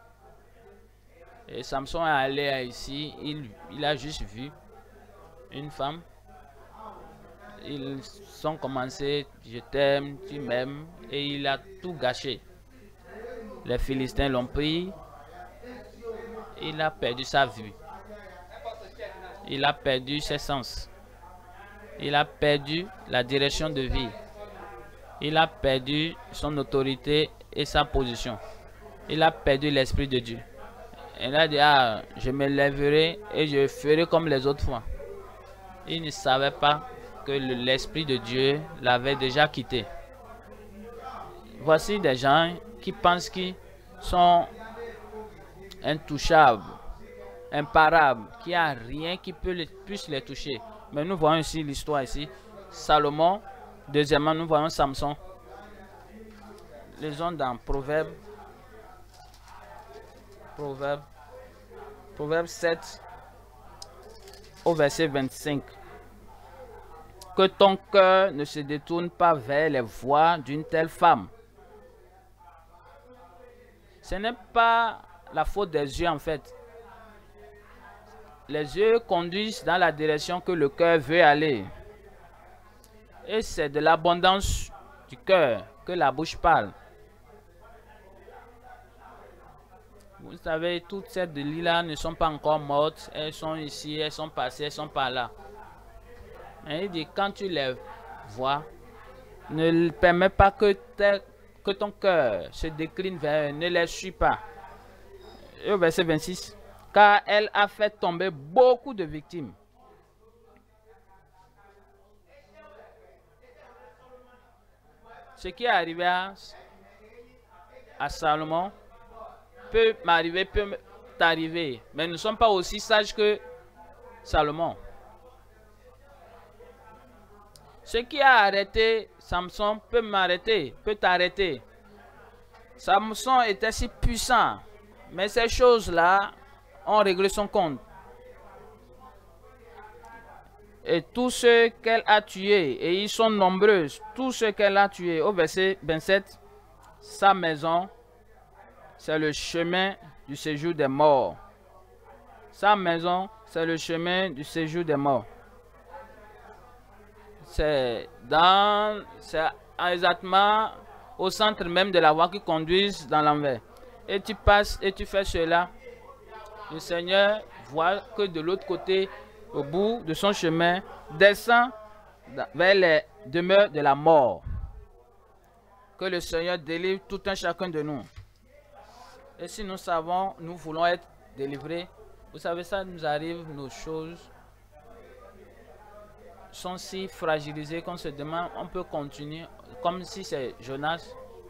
Et Samson est allé ici. Il a juste vu une femme. Ils ont commencé, je t'aime, tu m'aimes. Et il a tout gâché. Les Philistins l'ont pris. Il a perdu sa vue. Il a perdu ses sens. Il a perdu la direction de vie. Il a perdu son autorité et sa position. Il a perdu l'Esprit de Dieu. Il a dit, ah, je me lèverai et je ferai comme les autres fois. Il ne savait pas que l'Esprit de Dieu l'avait déjà quitté. Voici des gens qui pensent qu'ils sont intouchables, imparables, qu'il n'y a rien qui puisse les toucher. Mais nous voyons ici l'histoire ici. Salomon. Deuxièmement, nous voyons Samson. Lisons dans Proverbe 7 au verset 25. Que ton cœur ne se détourne pas vers les voies d'une telle femme. Ce n'est pas la faute des yeux en fait. Les yeux conduisent dans la direction que le cœur veut aller. Et c'est de l'abondance du cœur que la bouche parle. Vous savez, toutes ces lilas ne sont pas encore mortes. Elles sont ici, elles sont passées, elles sont par là. Et il dit, quand tu les vois, ne permets pas que ton cœur se décline vers eux, ne les suis pas. Et au verset 26, car elle a fait tomber beaucoup de victimes. Ce qui est arrivé à Salomon peut m'arriver, peut t'arriver. Mais nous ne sommes pas aussi sages que Salomon. Ce qui a arrêté Samson peut m'arrêter, peut t'arrêter. Samson était si puissant, mais ces choses-là ont réglé son compte. Et tous ceux qu'elle a tués, et ils sont nombreux, tous ceux qu'elle a tués, au verset 27, sa maison, c'est le chemin du séjour des morts. Sa maison, c'est le chemin du séjour des morts. C'est exactement au centre même de la voie qui conduit dans l'envers. Et tu passes et tu fais cela. Le Seigneur voit que de l'autre côté, au bout de son chemin, descend vers les demeures de la mort. Que le Seigneur délivre tout un chacun de nous. Et si nous savons, nous voulons être délivrés, vous savez, ça nous arrive, nos choses sont si fragilisées qu'on se demande, on peut continuer, comme si c'est Jonas.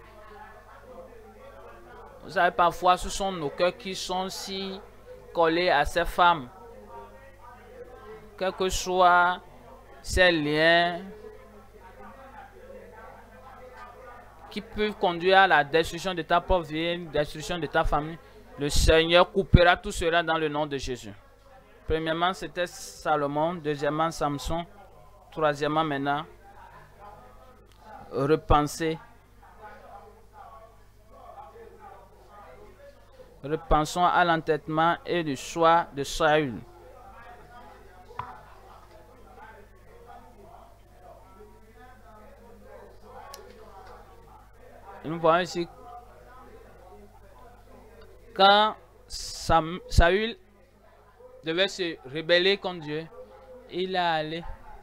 Vous savez, parfois, ce sont nos cœurs qui sont si collés à ces femmes. Quels que soient ces liens qui peuvent conduire à la destruction de ta propre vie, la destruction de ta famille, le Seigneur coupera tout cela dans le nom de Jésus. Premièrement, c'était Salomon. Deuxièmement, Samson. Troisièmement, maintenant, repenser. Repensons à l'entêtement et le choix de Saül. Nous voyons ici quand Saül devait se rebeller contre Dieu, il est allé.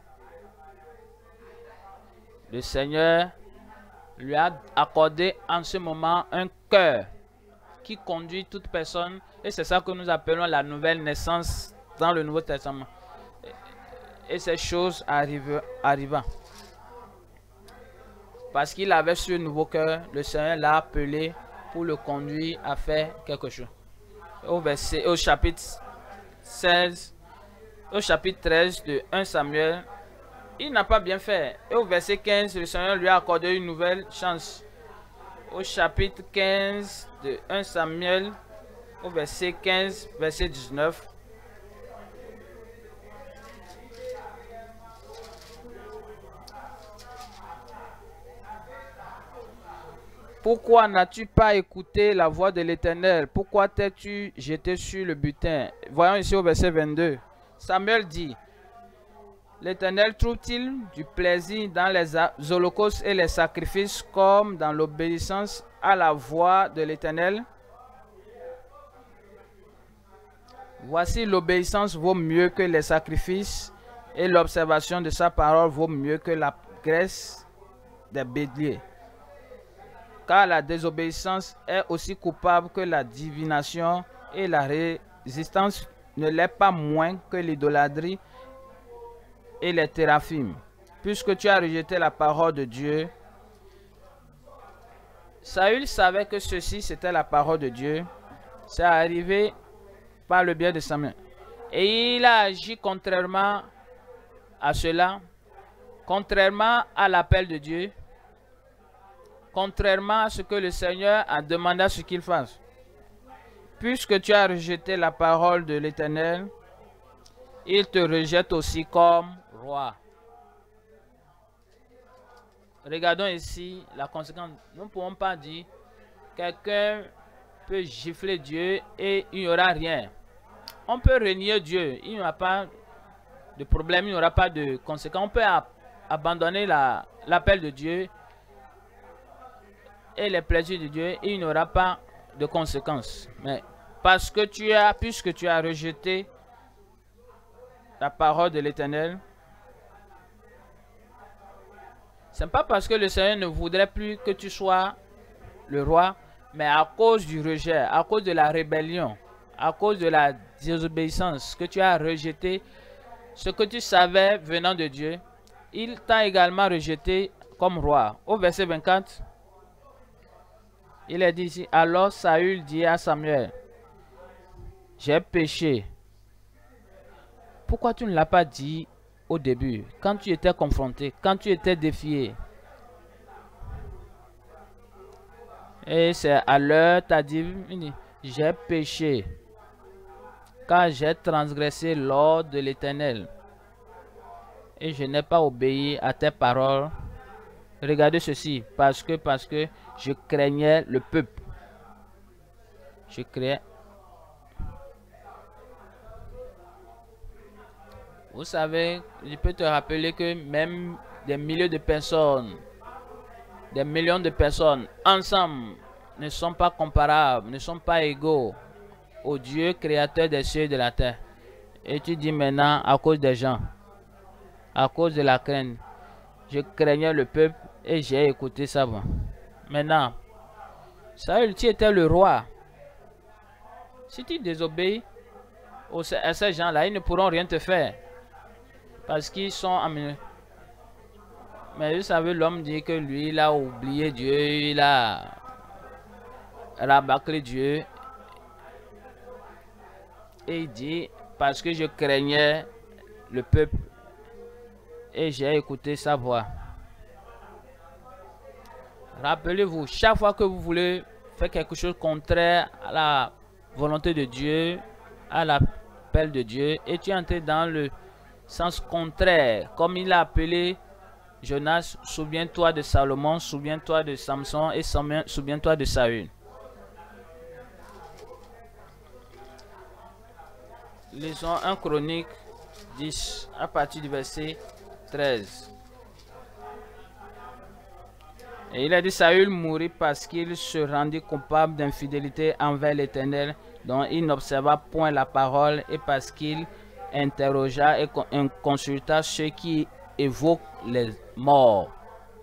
Le Seigneur lui a accordé en ce moment un cœur qui conduit toute personne, et c'est ça que nous appelons la nouvelle naissance dans le Nouveau Testament. Et ces choses arrivant. parce qu'il avait ce nouveau cœur, le Seigneur l'a appelé pour le conduire à faire quelque chose. Au chapitre 16, au chapitre 13 de 1 Samuel, il n'a pas bien fait. Et au verset 15, le Seigneur lui a accordé une nouvelle chance. Au chapitre 15 de 1 Samuel, au verset 15, verset 19. Pourquoi n'as-tu pas écouté la voix de l'Éternel? Pourquoi t'es-tu jeté sur le butin? Voyons ici au verset 22. Samuel dit, l'Éternel trouve-t-il du plaisir dans les holocaustes et les sacrifices comme dans l'obéissance à la voix de l'Éternel? Voici, l'obéissance vaut mieux que les sacrifices et l'observation de sa parole vaut mieux que la graisse des béliers. Car la désobéissance est aussi coupable que la divination et la résistance ne l'est pas moins que l'idolâtrie et les théraphim. Puisque tu as rejeté la parole de Dieu, Saül savait que ceci c'était la parole de Dieu. C'est arrivé par le biais de Samuel. Et il a agi contrairement à cela, contrairement à l'appel de Dieu, contrairement à ce que le Seigneur a demandé à ce qu'il fasse. Puisque tu as rejeté la parole de l'Éternel, il te rejette aussi comme roi. Regardons ici la conséquence. Nous ne pouvons pas dire quelqu'un peut gifler Dieu et il n'y aura rien. On peut renier Dieu, il n'y aura pas de problème, il n'y aura pas de conséquences. On peut abandonner l'appel de Dieu et les plaisirs de Dieu, il n'y aura pas de conséquences. Mais puisque tu as rejeté la parole de l'Éternel, ce n'est pas parce que le Seigneur ne voudrait plus que tu sois le roi, mais à cause du rejet, à cause de la rébellion, à cause de la désobéissance, que tu as rejeté ce que tu savais venant de Dieu, il t'a également rejeté comme roi. Au verset 24, il est dit ici, alors Saül dit à Samuel, j'ai péché. Pourquoi tu ne l'as pas dit au début, quand tu étais confronté, quand tu étais défié? Et c'est à l'heure, tu as dit, j'ai péché, car j'ai transgressé l'ordre de l'Éternel, et je n'ai pas obéi à tes paroles. Regardez ceci, parce que je craignais le peuple. Je craignais. Vous savez, je peux te rappeler que même des milliers de personnes, des millions de personnes, ensemble, ne sont pas comparables, ne sont pas égaux au Dieu créateur des cieux et de la terre. Et tu dis maintenant, à cause des gens, à cause de la crainte, je craignais le peuple et j'ai écouté sa voix. Maintenant, Saül, tu étais le roi. Si tu désobéis à ces gens-là, ils ne pourront rien te faire. Parce qu'ils sont amenés. Mais vous savez, l'homme dit que lui, il a oublié Dieu, il a rabâclé Dieu. Et il dit, parce que je craignais le peuple et j'ai écouté sa voix. Rappelez-vous, chaque fois que vous voulez faire quelque chose contraire à la volonté de Dieu, à l'appel de Dieu, et tu es entré dans le sens contraire, comme il a appelé Jonas, souviens-toi de Salomon, souviens-toi de Samson et souviens-toi de Saül. Lisons 1 Chronique 10 à partir du verset 13. Et il a dit, Saül mourut parce qu'il se rendit coupable d'infidélité envers l'Éternel, dont il n'observa point la parole, et parce qu'il interrogea et consulta ceux qui évoquent les morts.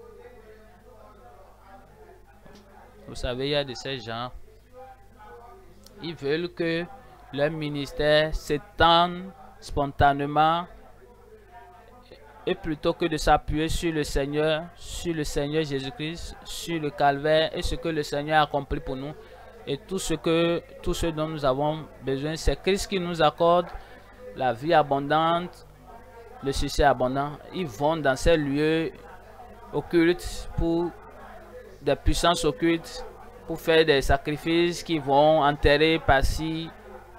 Vous savez, il y a de ces gens, ils veulent que leur ministère s'étende spontanément Et plutôt que de s'appuyer sur le Seigneur Jésus-Christ, sur le calvaire et ce que le Seigneur a accompli pour nous, et tout ce dont nous avons besoin, c'est Christ qui nous accorde la vie abondante, le succès abondant. Ils vont dans ces lieux occultes pour des puissances occultes, pour faire des sacrifices qui vont enterrer par-ci.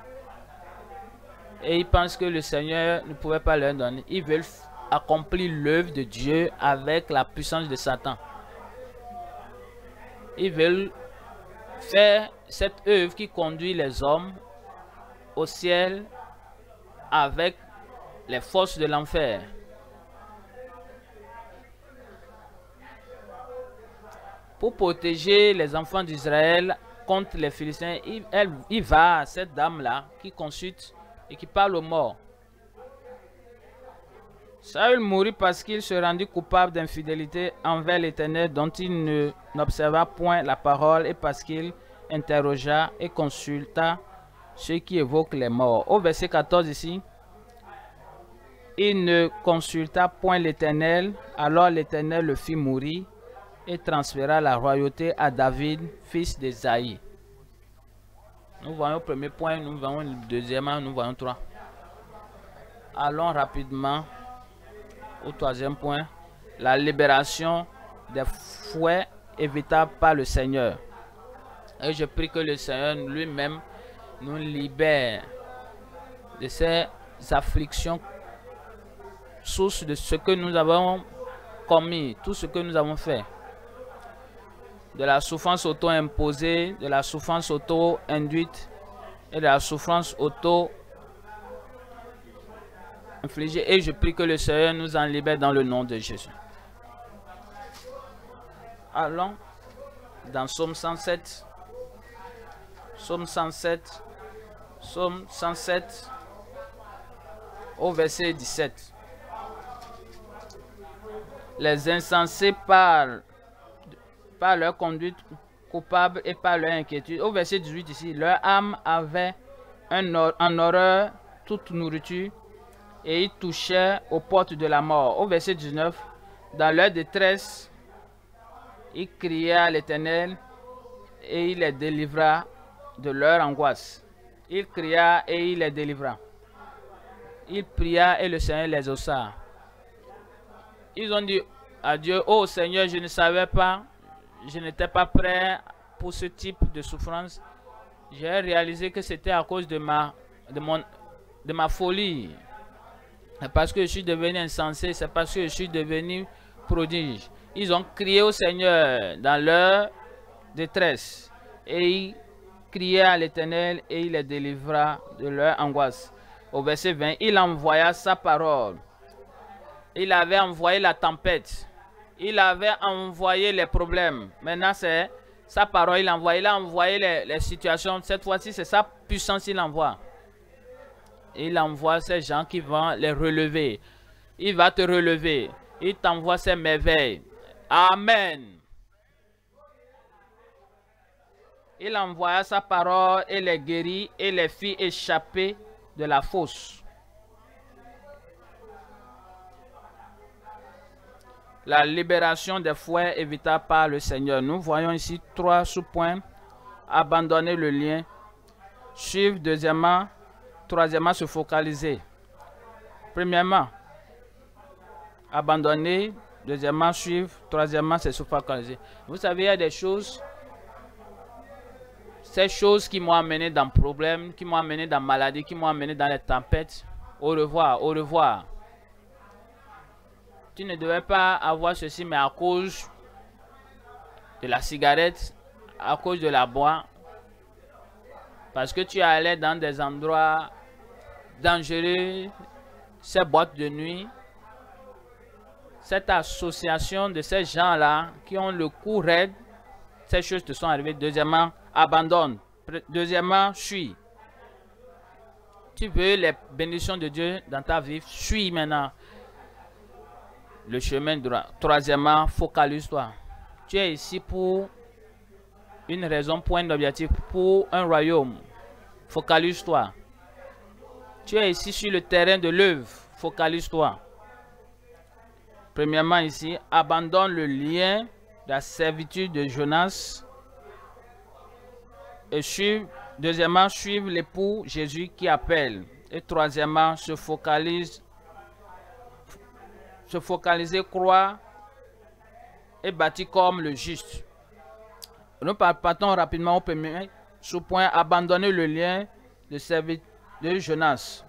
Et ils pensent que le Seigneur ne pouvait pas leur donner. Ils veulent accomplir l'œuvre de Dieu avec la puissance de Satan. Ils veulent faire cette œuvre qui conduit les hommes au ciel avec les forces de l'enfer. Pour protéger les enfants d'Israël contre les Philistins, il va à cette dame-là qui consulte et qui parle aux morts. Saül mourut parce qu'il se rendit coupable d'infidélité envers l'Éternel dont il n'observa point la parole et parce qu'il interrogea et consulta ceux qui évoquent les morts. Au verset 14 ici, il ne consulta point l'Éternel, alors l'Éternel le fit mourir et transféra la royauté à David, fils d'Ésaïe. Nous voyons le premier point, nous voyons le deuxième, nous voyons trois. Allons rapidement au troisième point, la libération des fouets évitables par le Seigneur. Et je prie que le Seigneur lui-même nous libère de ces afflictions, source de ce que nous avons commis, tout ce que nous avons fait. De la souffrance auto-imposée, de la souffrance auto-induite et de la souffrance auto-infligée. Et je prie que le Seigneur nous en libère dans le nom de Jésus. Allons dans Psaume 107. Psaume 107. Psaume 107 au verset 17. Les insensés parlent par leur conduite coupable et par leur inquiétude. Au verset 18 ici, leur âme avait en horreur toute nourriture et ils touchaient aux portes de la mort. Au verset 19, dans leur détresse, ils criaient à l'Éternel et il les délivra de leur angoisse. Il cria et il les délivra. Il pria et le Seigneur les exauça. Ils ont dit à Dieu, oh Seigneur, je ne savais pas, je n'étais pas prêt pour ce type de souffrance. J'ai réalisé que c'était à cause de ma folie. C'est parce que je suis devenu insensé, c'est parce que je suis devenu prodige. Ils ont crié au Seigneur dans leur détresse et ils criaient à l'Éternel et il les délivra de leur angoisse. Au verset 20, il envoya sa parole. Il avait envoyé la tempête. Il avait envoyé les problèmes. Maintenant, c'est sa parole. Il a envoyé les situations. Cette fois-ci, c'est sa puissance qu'il envoie. Il envoie ces gens qui vont les relever. Il va te relever. Il t'envoie ses merveilles. Amen. Il envoya sa parole et les guérit et les fit échapper de la fosse. La libération des fouets évitable par le Seigneur. Nous voyons ici 3 sous-points. Abandonner le lien. Suivre, deuxièmement. Troisièmement, se focaliser. Premièrement, abandonner. Deuxièmement, suivre. Troisièmement, c'est se focaliser. Vous savez, il y a des choses. Ces choses qui m'ont amené dans le problème, qui m'ont amené dans la maladie, qui m'ont amené dans les tempêtes. Au revoir, au revoir. Tu ne devais pas avoir ceci, mais à cause de la cigarette, à cause de la boîte, parce que tu allais dans des endroits dangereux, ces boîtes de nuit, cette association de ces gens-là qui ont le cou raide, ces choses te sont arrivées. Deuxièmement, abandonne. Deuxièmement, suis. Tu veux les bénédictions de Dieu dans ta vie, suis maintenant le chemin droit. Troisièmement, focalise-toi. Tu es ici pour une raison, pour un objectif, pour un royaume. Premièrement ici, abandonne le lien de la servitude de Jonas. Et deuxièmement, suivre l'époux Jésus qui appelle. Et troisièmement, se focaliser, croire et bâtir comme le juste. Nous partons rapidement au premier sous-point, abandonner le lien de servitude de Jonas.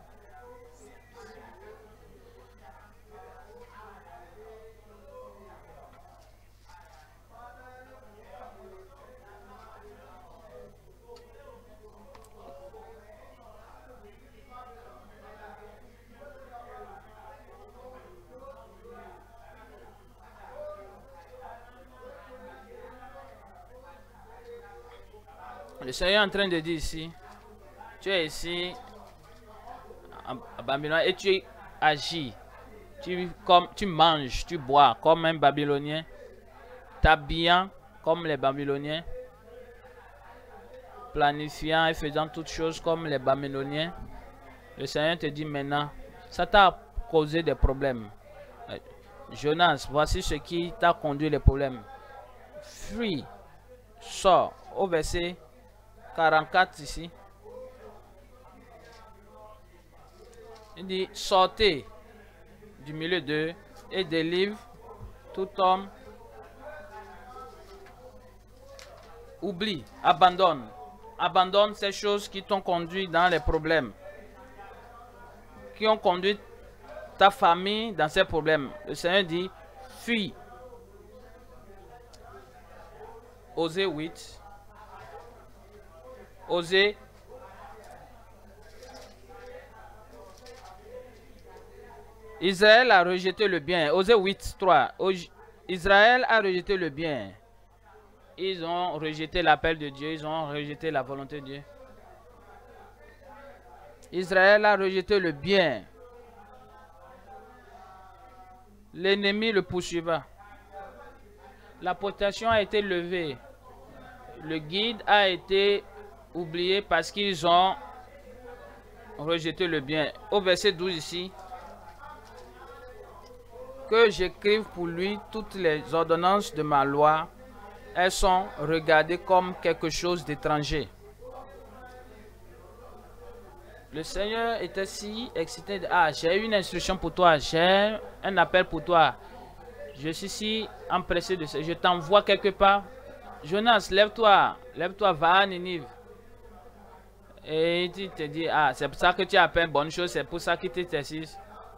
Le Seigneur est en train de dire ici, tu es ici à Babylone et tu agis, tu manges, tu bois comme un Babylonien, t'habillant comme les Babyloniens, planifiant et faisant toutes choses comme les Babyloniens. Le Seigneur te dit maintenant, ça t'a causé des problèmes. Jonas, voici ce qui t'a conduit les problèmes. Fuis, sors au verset 44 ici. Il dit, sortez du milieu d'eux et délivre tout homme. Oublie, abandonne. Abandonne ces choses qui t'ont conduit dans les problèmes, qui ont conduit ta famille dans ces problèmes. Le Seigneur dit, fuis. Osée 8. Osée. Israël a rejeté le bien. Osée 8, 3. Israël a rejeté le bien. Ils ont rejeté l'appel de Dieu. Ils ont rejeté la volonté de Dieu. Israël a rejeté le bien. L'ennemi le poursuiva. La protection a été levée. Le guide a été oublié parce qu'ils ont rejeté le bien. Au verset 12 ici, que j'écrive pour lui toutes les ordonnances de ma loi, elles sont regardées comme quelque chose d'étranger. Le Seigneur était si excité. Ah, j'ai une instruction pour toi, j'ai un appel pour toi. Je suis si empressé de ça. Je t'envoie quelque part. Jonas, lève-toi, va à Ninive. Et tu te dis, ah, c'est pour ça que tu as fait une bonne chose, c'est pour ça que tu t'assises.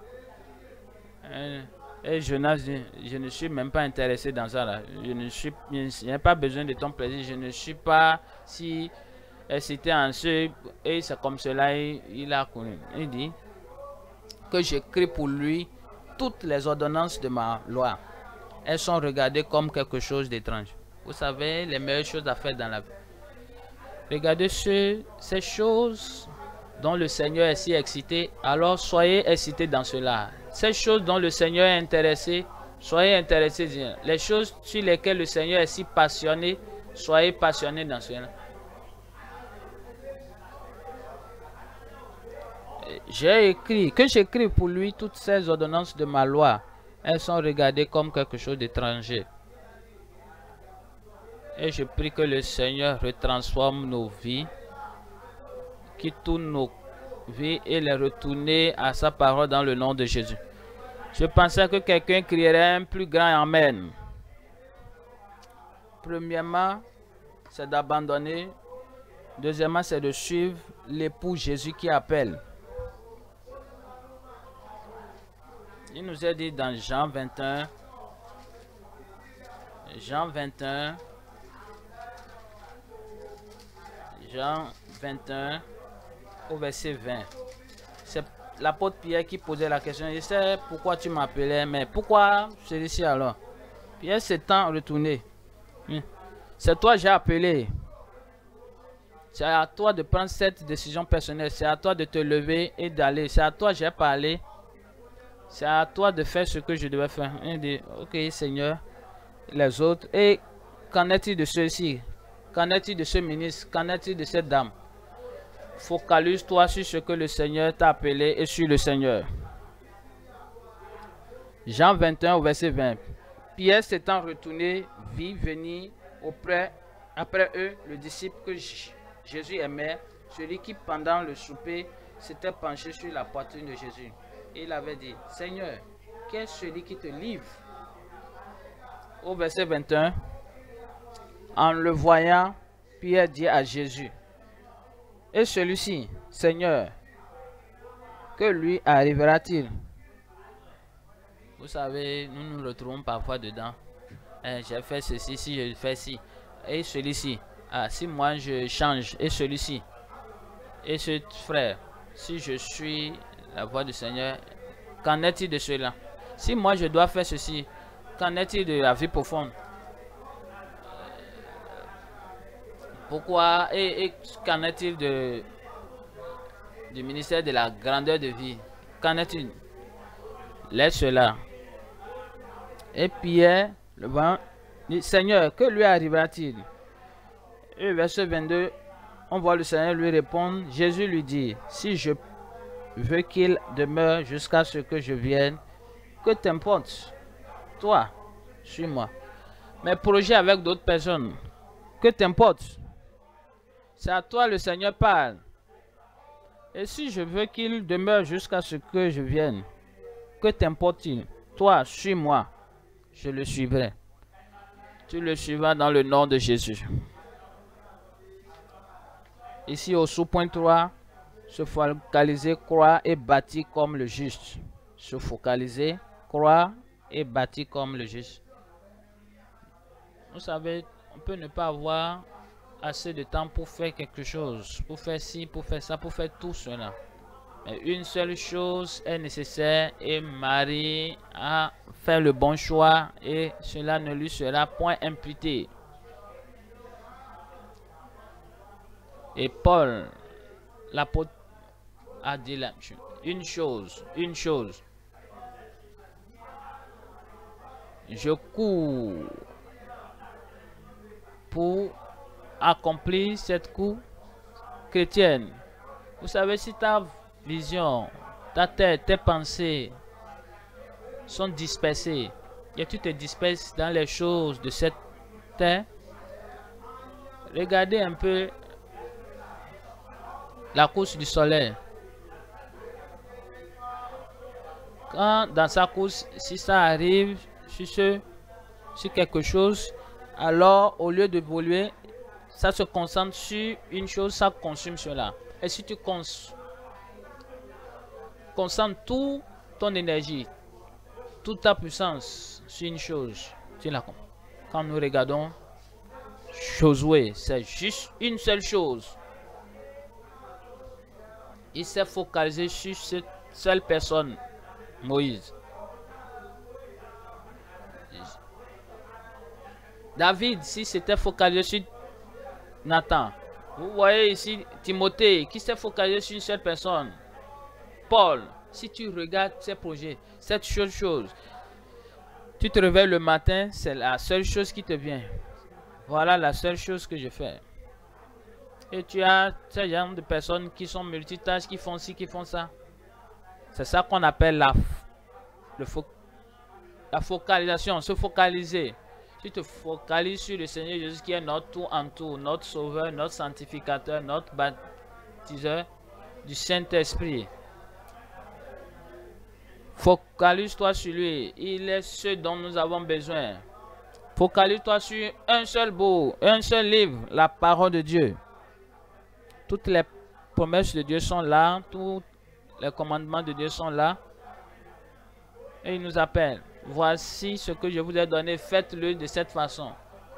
Et Jonas dit, je ne suis même pas intéressé dans ça là. Je n'ai pas besoin de ton plaisir. Je ne suis pas si excité en ce. Et c'est comme cela, il a connu. Il dit que j'écris pour lui toutes les ordonnances de ma loi. Elles sont regardées comme quelque chose d'étrange. Vous savez, les meilleures choses à faire dans la vie. Regardez ces choses dont le Seigneur est si excité, alors soyez excités dans cela. Ces choses dont le Seigneur est intéressé, soyez intéressés. Les choses sur lesquelles le Seigneur est si passionné, soyez passionnés dans cela. J'ai écrit, que j'écris pour lui toutes ces ordonnances de ma loi. Elles sont regardées comme quelque chose d'étranger. Et je prie que le Seigneur retransforme nos vies, qu'il tourne nos vies et les retourner à sa parole dans le nom de Jésus. Je pensais que quelqu'un crierait un plus grand Amen. Premièrement, c'est d'abandonner. Deuxièmement, c'est de suivre l'époux Jésus qui appelle. Il nous est dit dans Jean 21, Jean 21, au verset 20. C'est l'apôtre Pierre qui posait la question. Il sait pourquoi tu m'appelais, mais pourquoi celui-ci alors? Pierre s'étant retourné. C'est toi j'ai appelé. C'est à toi de prendre cette décision personnelle. C'est à toi de te lever et d'aller. C'est à toi j'ai parlé. C'est à toi de faire ce que je devais faire. Il dit, ok Seigneur, les autres. Et qu'en est-il de ceux-ci? Qu'en est-il de ce ministre? Qu'en est-il de cette dame? Focalise-toi sur ce que le Seigneur t'a appelé et sur le Seigneur. Jean 21 au verset 20. Pierre s'étant retourné, vit venir après eux le disciple que Jésus aimait, celui qui pendant le souper s'était penché sur la poitrine de Jésus. Et il avait dit, Seigneur, qui est celui qui te livre? Au verset 21, en le voyant, Pierre dit à Jésus, et celui-ci, Seigneur, que lui arrivera-t-il? Vous savez, nous nous retrouvons parfois dedans. J'ai fait ceci, si je fais ci. Et celui-ci, si moi je change, et celui-ci, et ce frère, si je suis la voix du Seigneur, qu'en est-il de cela? Si moi je dois faire ceci, qu'en est-il de la vie profonde? Pourquoi et qu'en est-il du ministère de la grandeur de vie? Qu'en est-il? Laisse cela. Et Pierre, le vent, dit, Seigneur, que lui arrivera-t-il? Et verset 22, on voit le Seigneur lui répondre. Jésus lui dit, si je veux qu'il demeure jusqu'à ce que je vienne, que t'importe? Toi, suis-moi. Mes projets avec d'autres personnes, que t'importe? C'est à toi le Seigneur parle. Et si je veux qu'il demeure jusqu'à ce que je vienne, que t'importe-t-il? Toi, suis-moi. Je le suivrai. Tu le suivras dans le nom de Jésus. Ici au sous-point 3, se focaliser, croire et bâtir comme le juste. Se focaliser, croire et bâtir comme le juste. Vous savez, on peut ne pas avoir assez de temps pour faire quelque chose, pour faire ci, pour faire ça, pour faire tout cela. Mais une seule chose est nécessaire et Marie a fait le bon choix et cela ne lui sera point imputé. Et Paul, l'apôtre, a dit là, une chose. Je cours pour accomplir cette course chrétienne. Vous savez, si ta vision, ta tête, tes pensées sont dispersées et tu te disperses dans les choses de cette terre, regardez un peu la course du soleil. Quand dans sa course, si ça arrive sur quelque chose, alors au lieu d'évoluer, ça se concentre sur une chose, ça consomme cela. Et si tu concentres toute ton énergie, toute ta puissance sur une chose, tu la comprends. Quand nous regardons Josué, c'est juste une seule chose. Il s'est focalisé sur cette seule personne, Moïse. David, si c'était focalisé sur Nathan. Vous voyez ici Timothée qui s'est focalisé sur une seule personne. Paul, si tu regardes ces projets, cette seule chose, tu te réveilles le matin, c'est la seule chose qui te vient. Voilà la seule chose que je fais. Et tu as ce genre de personnes qui sont multitâches, qui font ci, qui font ça. C'est ça qu'on appelle la focalisation, se focaliser. Tu te focalises sur le Seigneur Jésus qui est notre tout en tout, notre sauveur, notre sanctificateur, notre baptiseur du Saint-Esprit. Focalise-toi sur lui. Il est ce dont nous avons besoin. Focalise-toi sur un seul bout, un seul livre, la parole de Dieu. Toutes les promesses de Dieu sont là, tous les commandements de Dieu sont là. Et il nous appelle. Voici ce que je vous ai donné, faites-le de cette façon.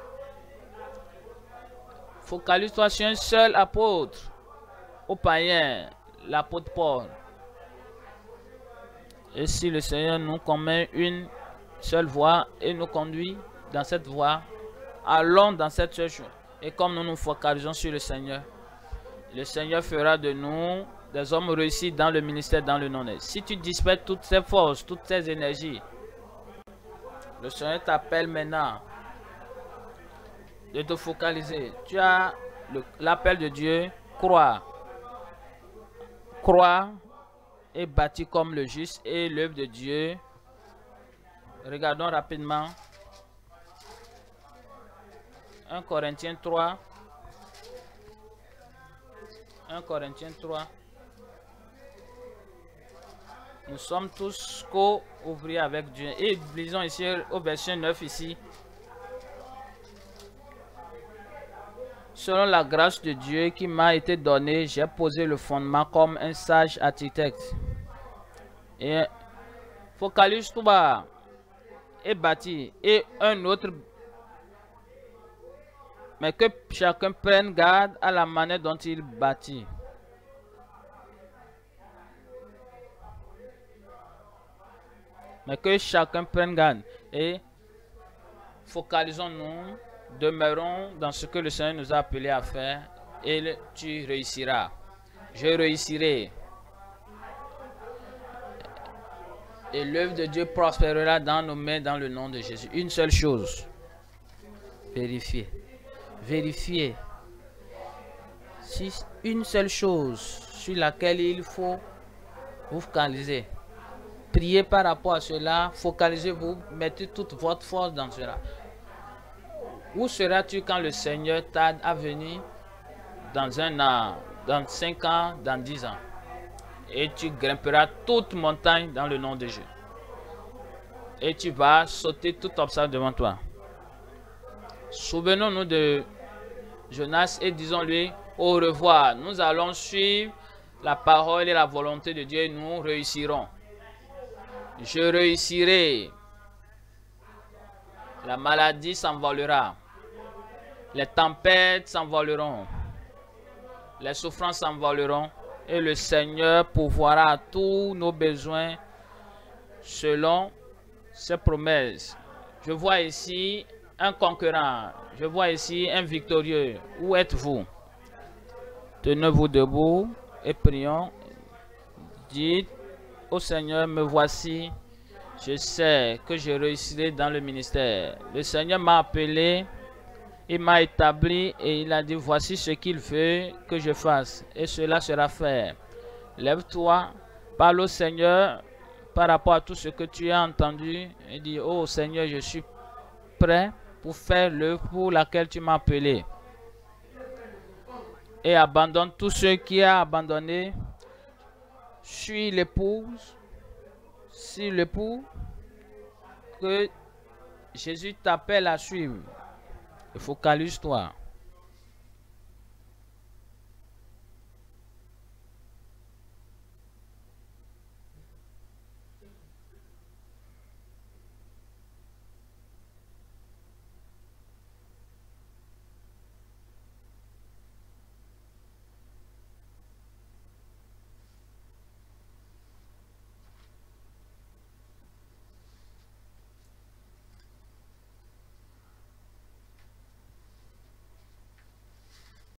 Focalise-toi sur un seul apôtre, aux païens, l'apôtre Paul. Et si le Seigneur nous commet une seule voie et nous conduit dans cette voie, allons dans cette seule chose. Et comme nous nous focalisons sur le Seigneur fera de nous des hommes réussis dans le ministère, dans le non-est. Si tu disperses toutes ces forces, toutes ces énergies, le Seigneur t'appelle maintenant de te focaliser. Tu as l'appel de Dieu, croire et bâtir comme le juste, et l'œuvre de Dieu Regardons rapidement. 1 Corinthiens 3. 1 Corinthiens 3. Nous sommes tous co-ouvriers avec Dieu. Et lisons ici au verset 9 ici. Selon la grâce de Dieu qui m'a été donnée, j'ai posé le fondement comme un sage architecte. Et focalise-toi et bâti. Et un autre. Mais que chacun prenne garde à la manière dont il bâtit. Mais que chacun prenne garde. Et focalisons-nous. Demeurons dans ce que le Seigneur nous a appelé à faire et tu réussiras. Je réussirai. Et l'œuvre de Dieu prospérera dans nos mains dans le nom de Jésus. Une seule chose. Vérifiez. Vérifiez. Si une seule chose sur laquelle il faut vous focaliser. Priez par rapport à cela. Focalisez-vous. Mettez toute votre force dans cela. Où seras-tu quand le Seigneur tarde à venir dans un an, dans 5 ans, dans 10 ans? Et tu grimperas toute montagne dans le nom de Dieu. Et tu vas sauter tout obstacle devant toi. Souvenons-nous de Jonas et disons-lui au revoir. Nous allons suivre la parole et la volonté de Dieu et nous réussirons. Je réussirai. La maladie s'envolera. Les tempêtes s'envoleront. Les souffrances s'envoleront. Et le Seigneur pourvoira à tous nos besoins selon ses promesses. Je vois ici un concurrent. Je vois ici un victorieux. Où êtes-vous? Tenez-vous debout et prions. Dites au Seigneur, me voici. Je sais que je réussirai dans le ministère. Le Seigneur m'a appelé. Il m'a établi et il a dit, voici ce qu'il veut que je fasse. Et cela sera fait. Lève-toi, parle au Seigneur par rapport à tout ce que tu as entendu. Et dis, oh Seigneur, je suis prêt pour faire l'œuvre pour laquelle tu m'as appelé. Et abandonne tout ce qui a abandonné. Suis l'épouse. Si l'époux que Jésus t'appelle à suivre. Focalise-toi.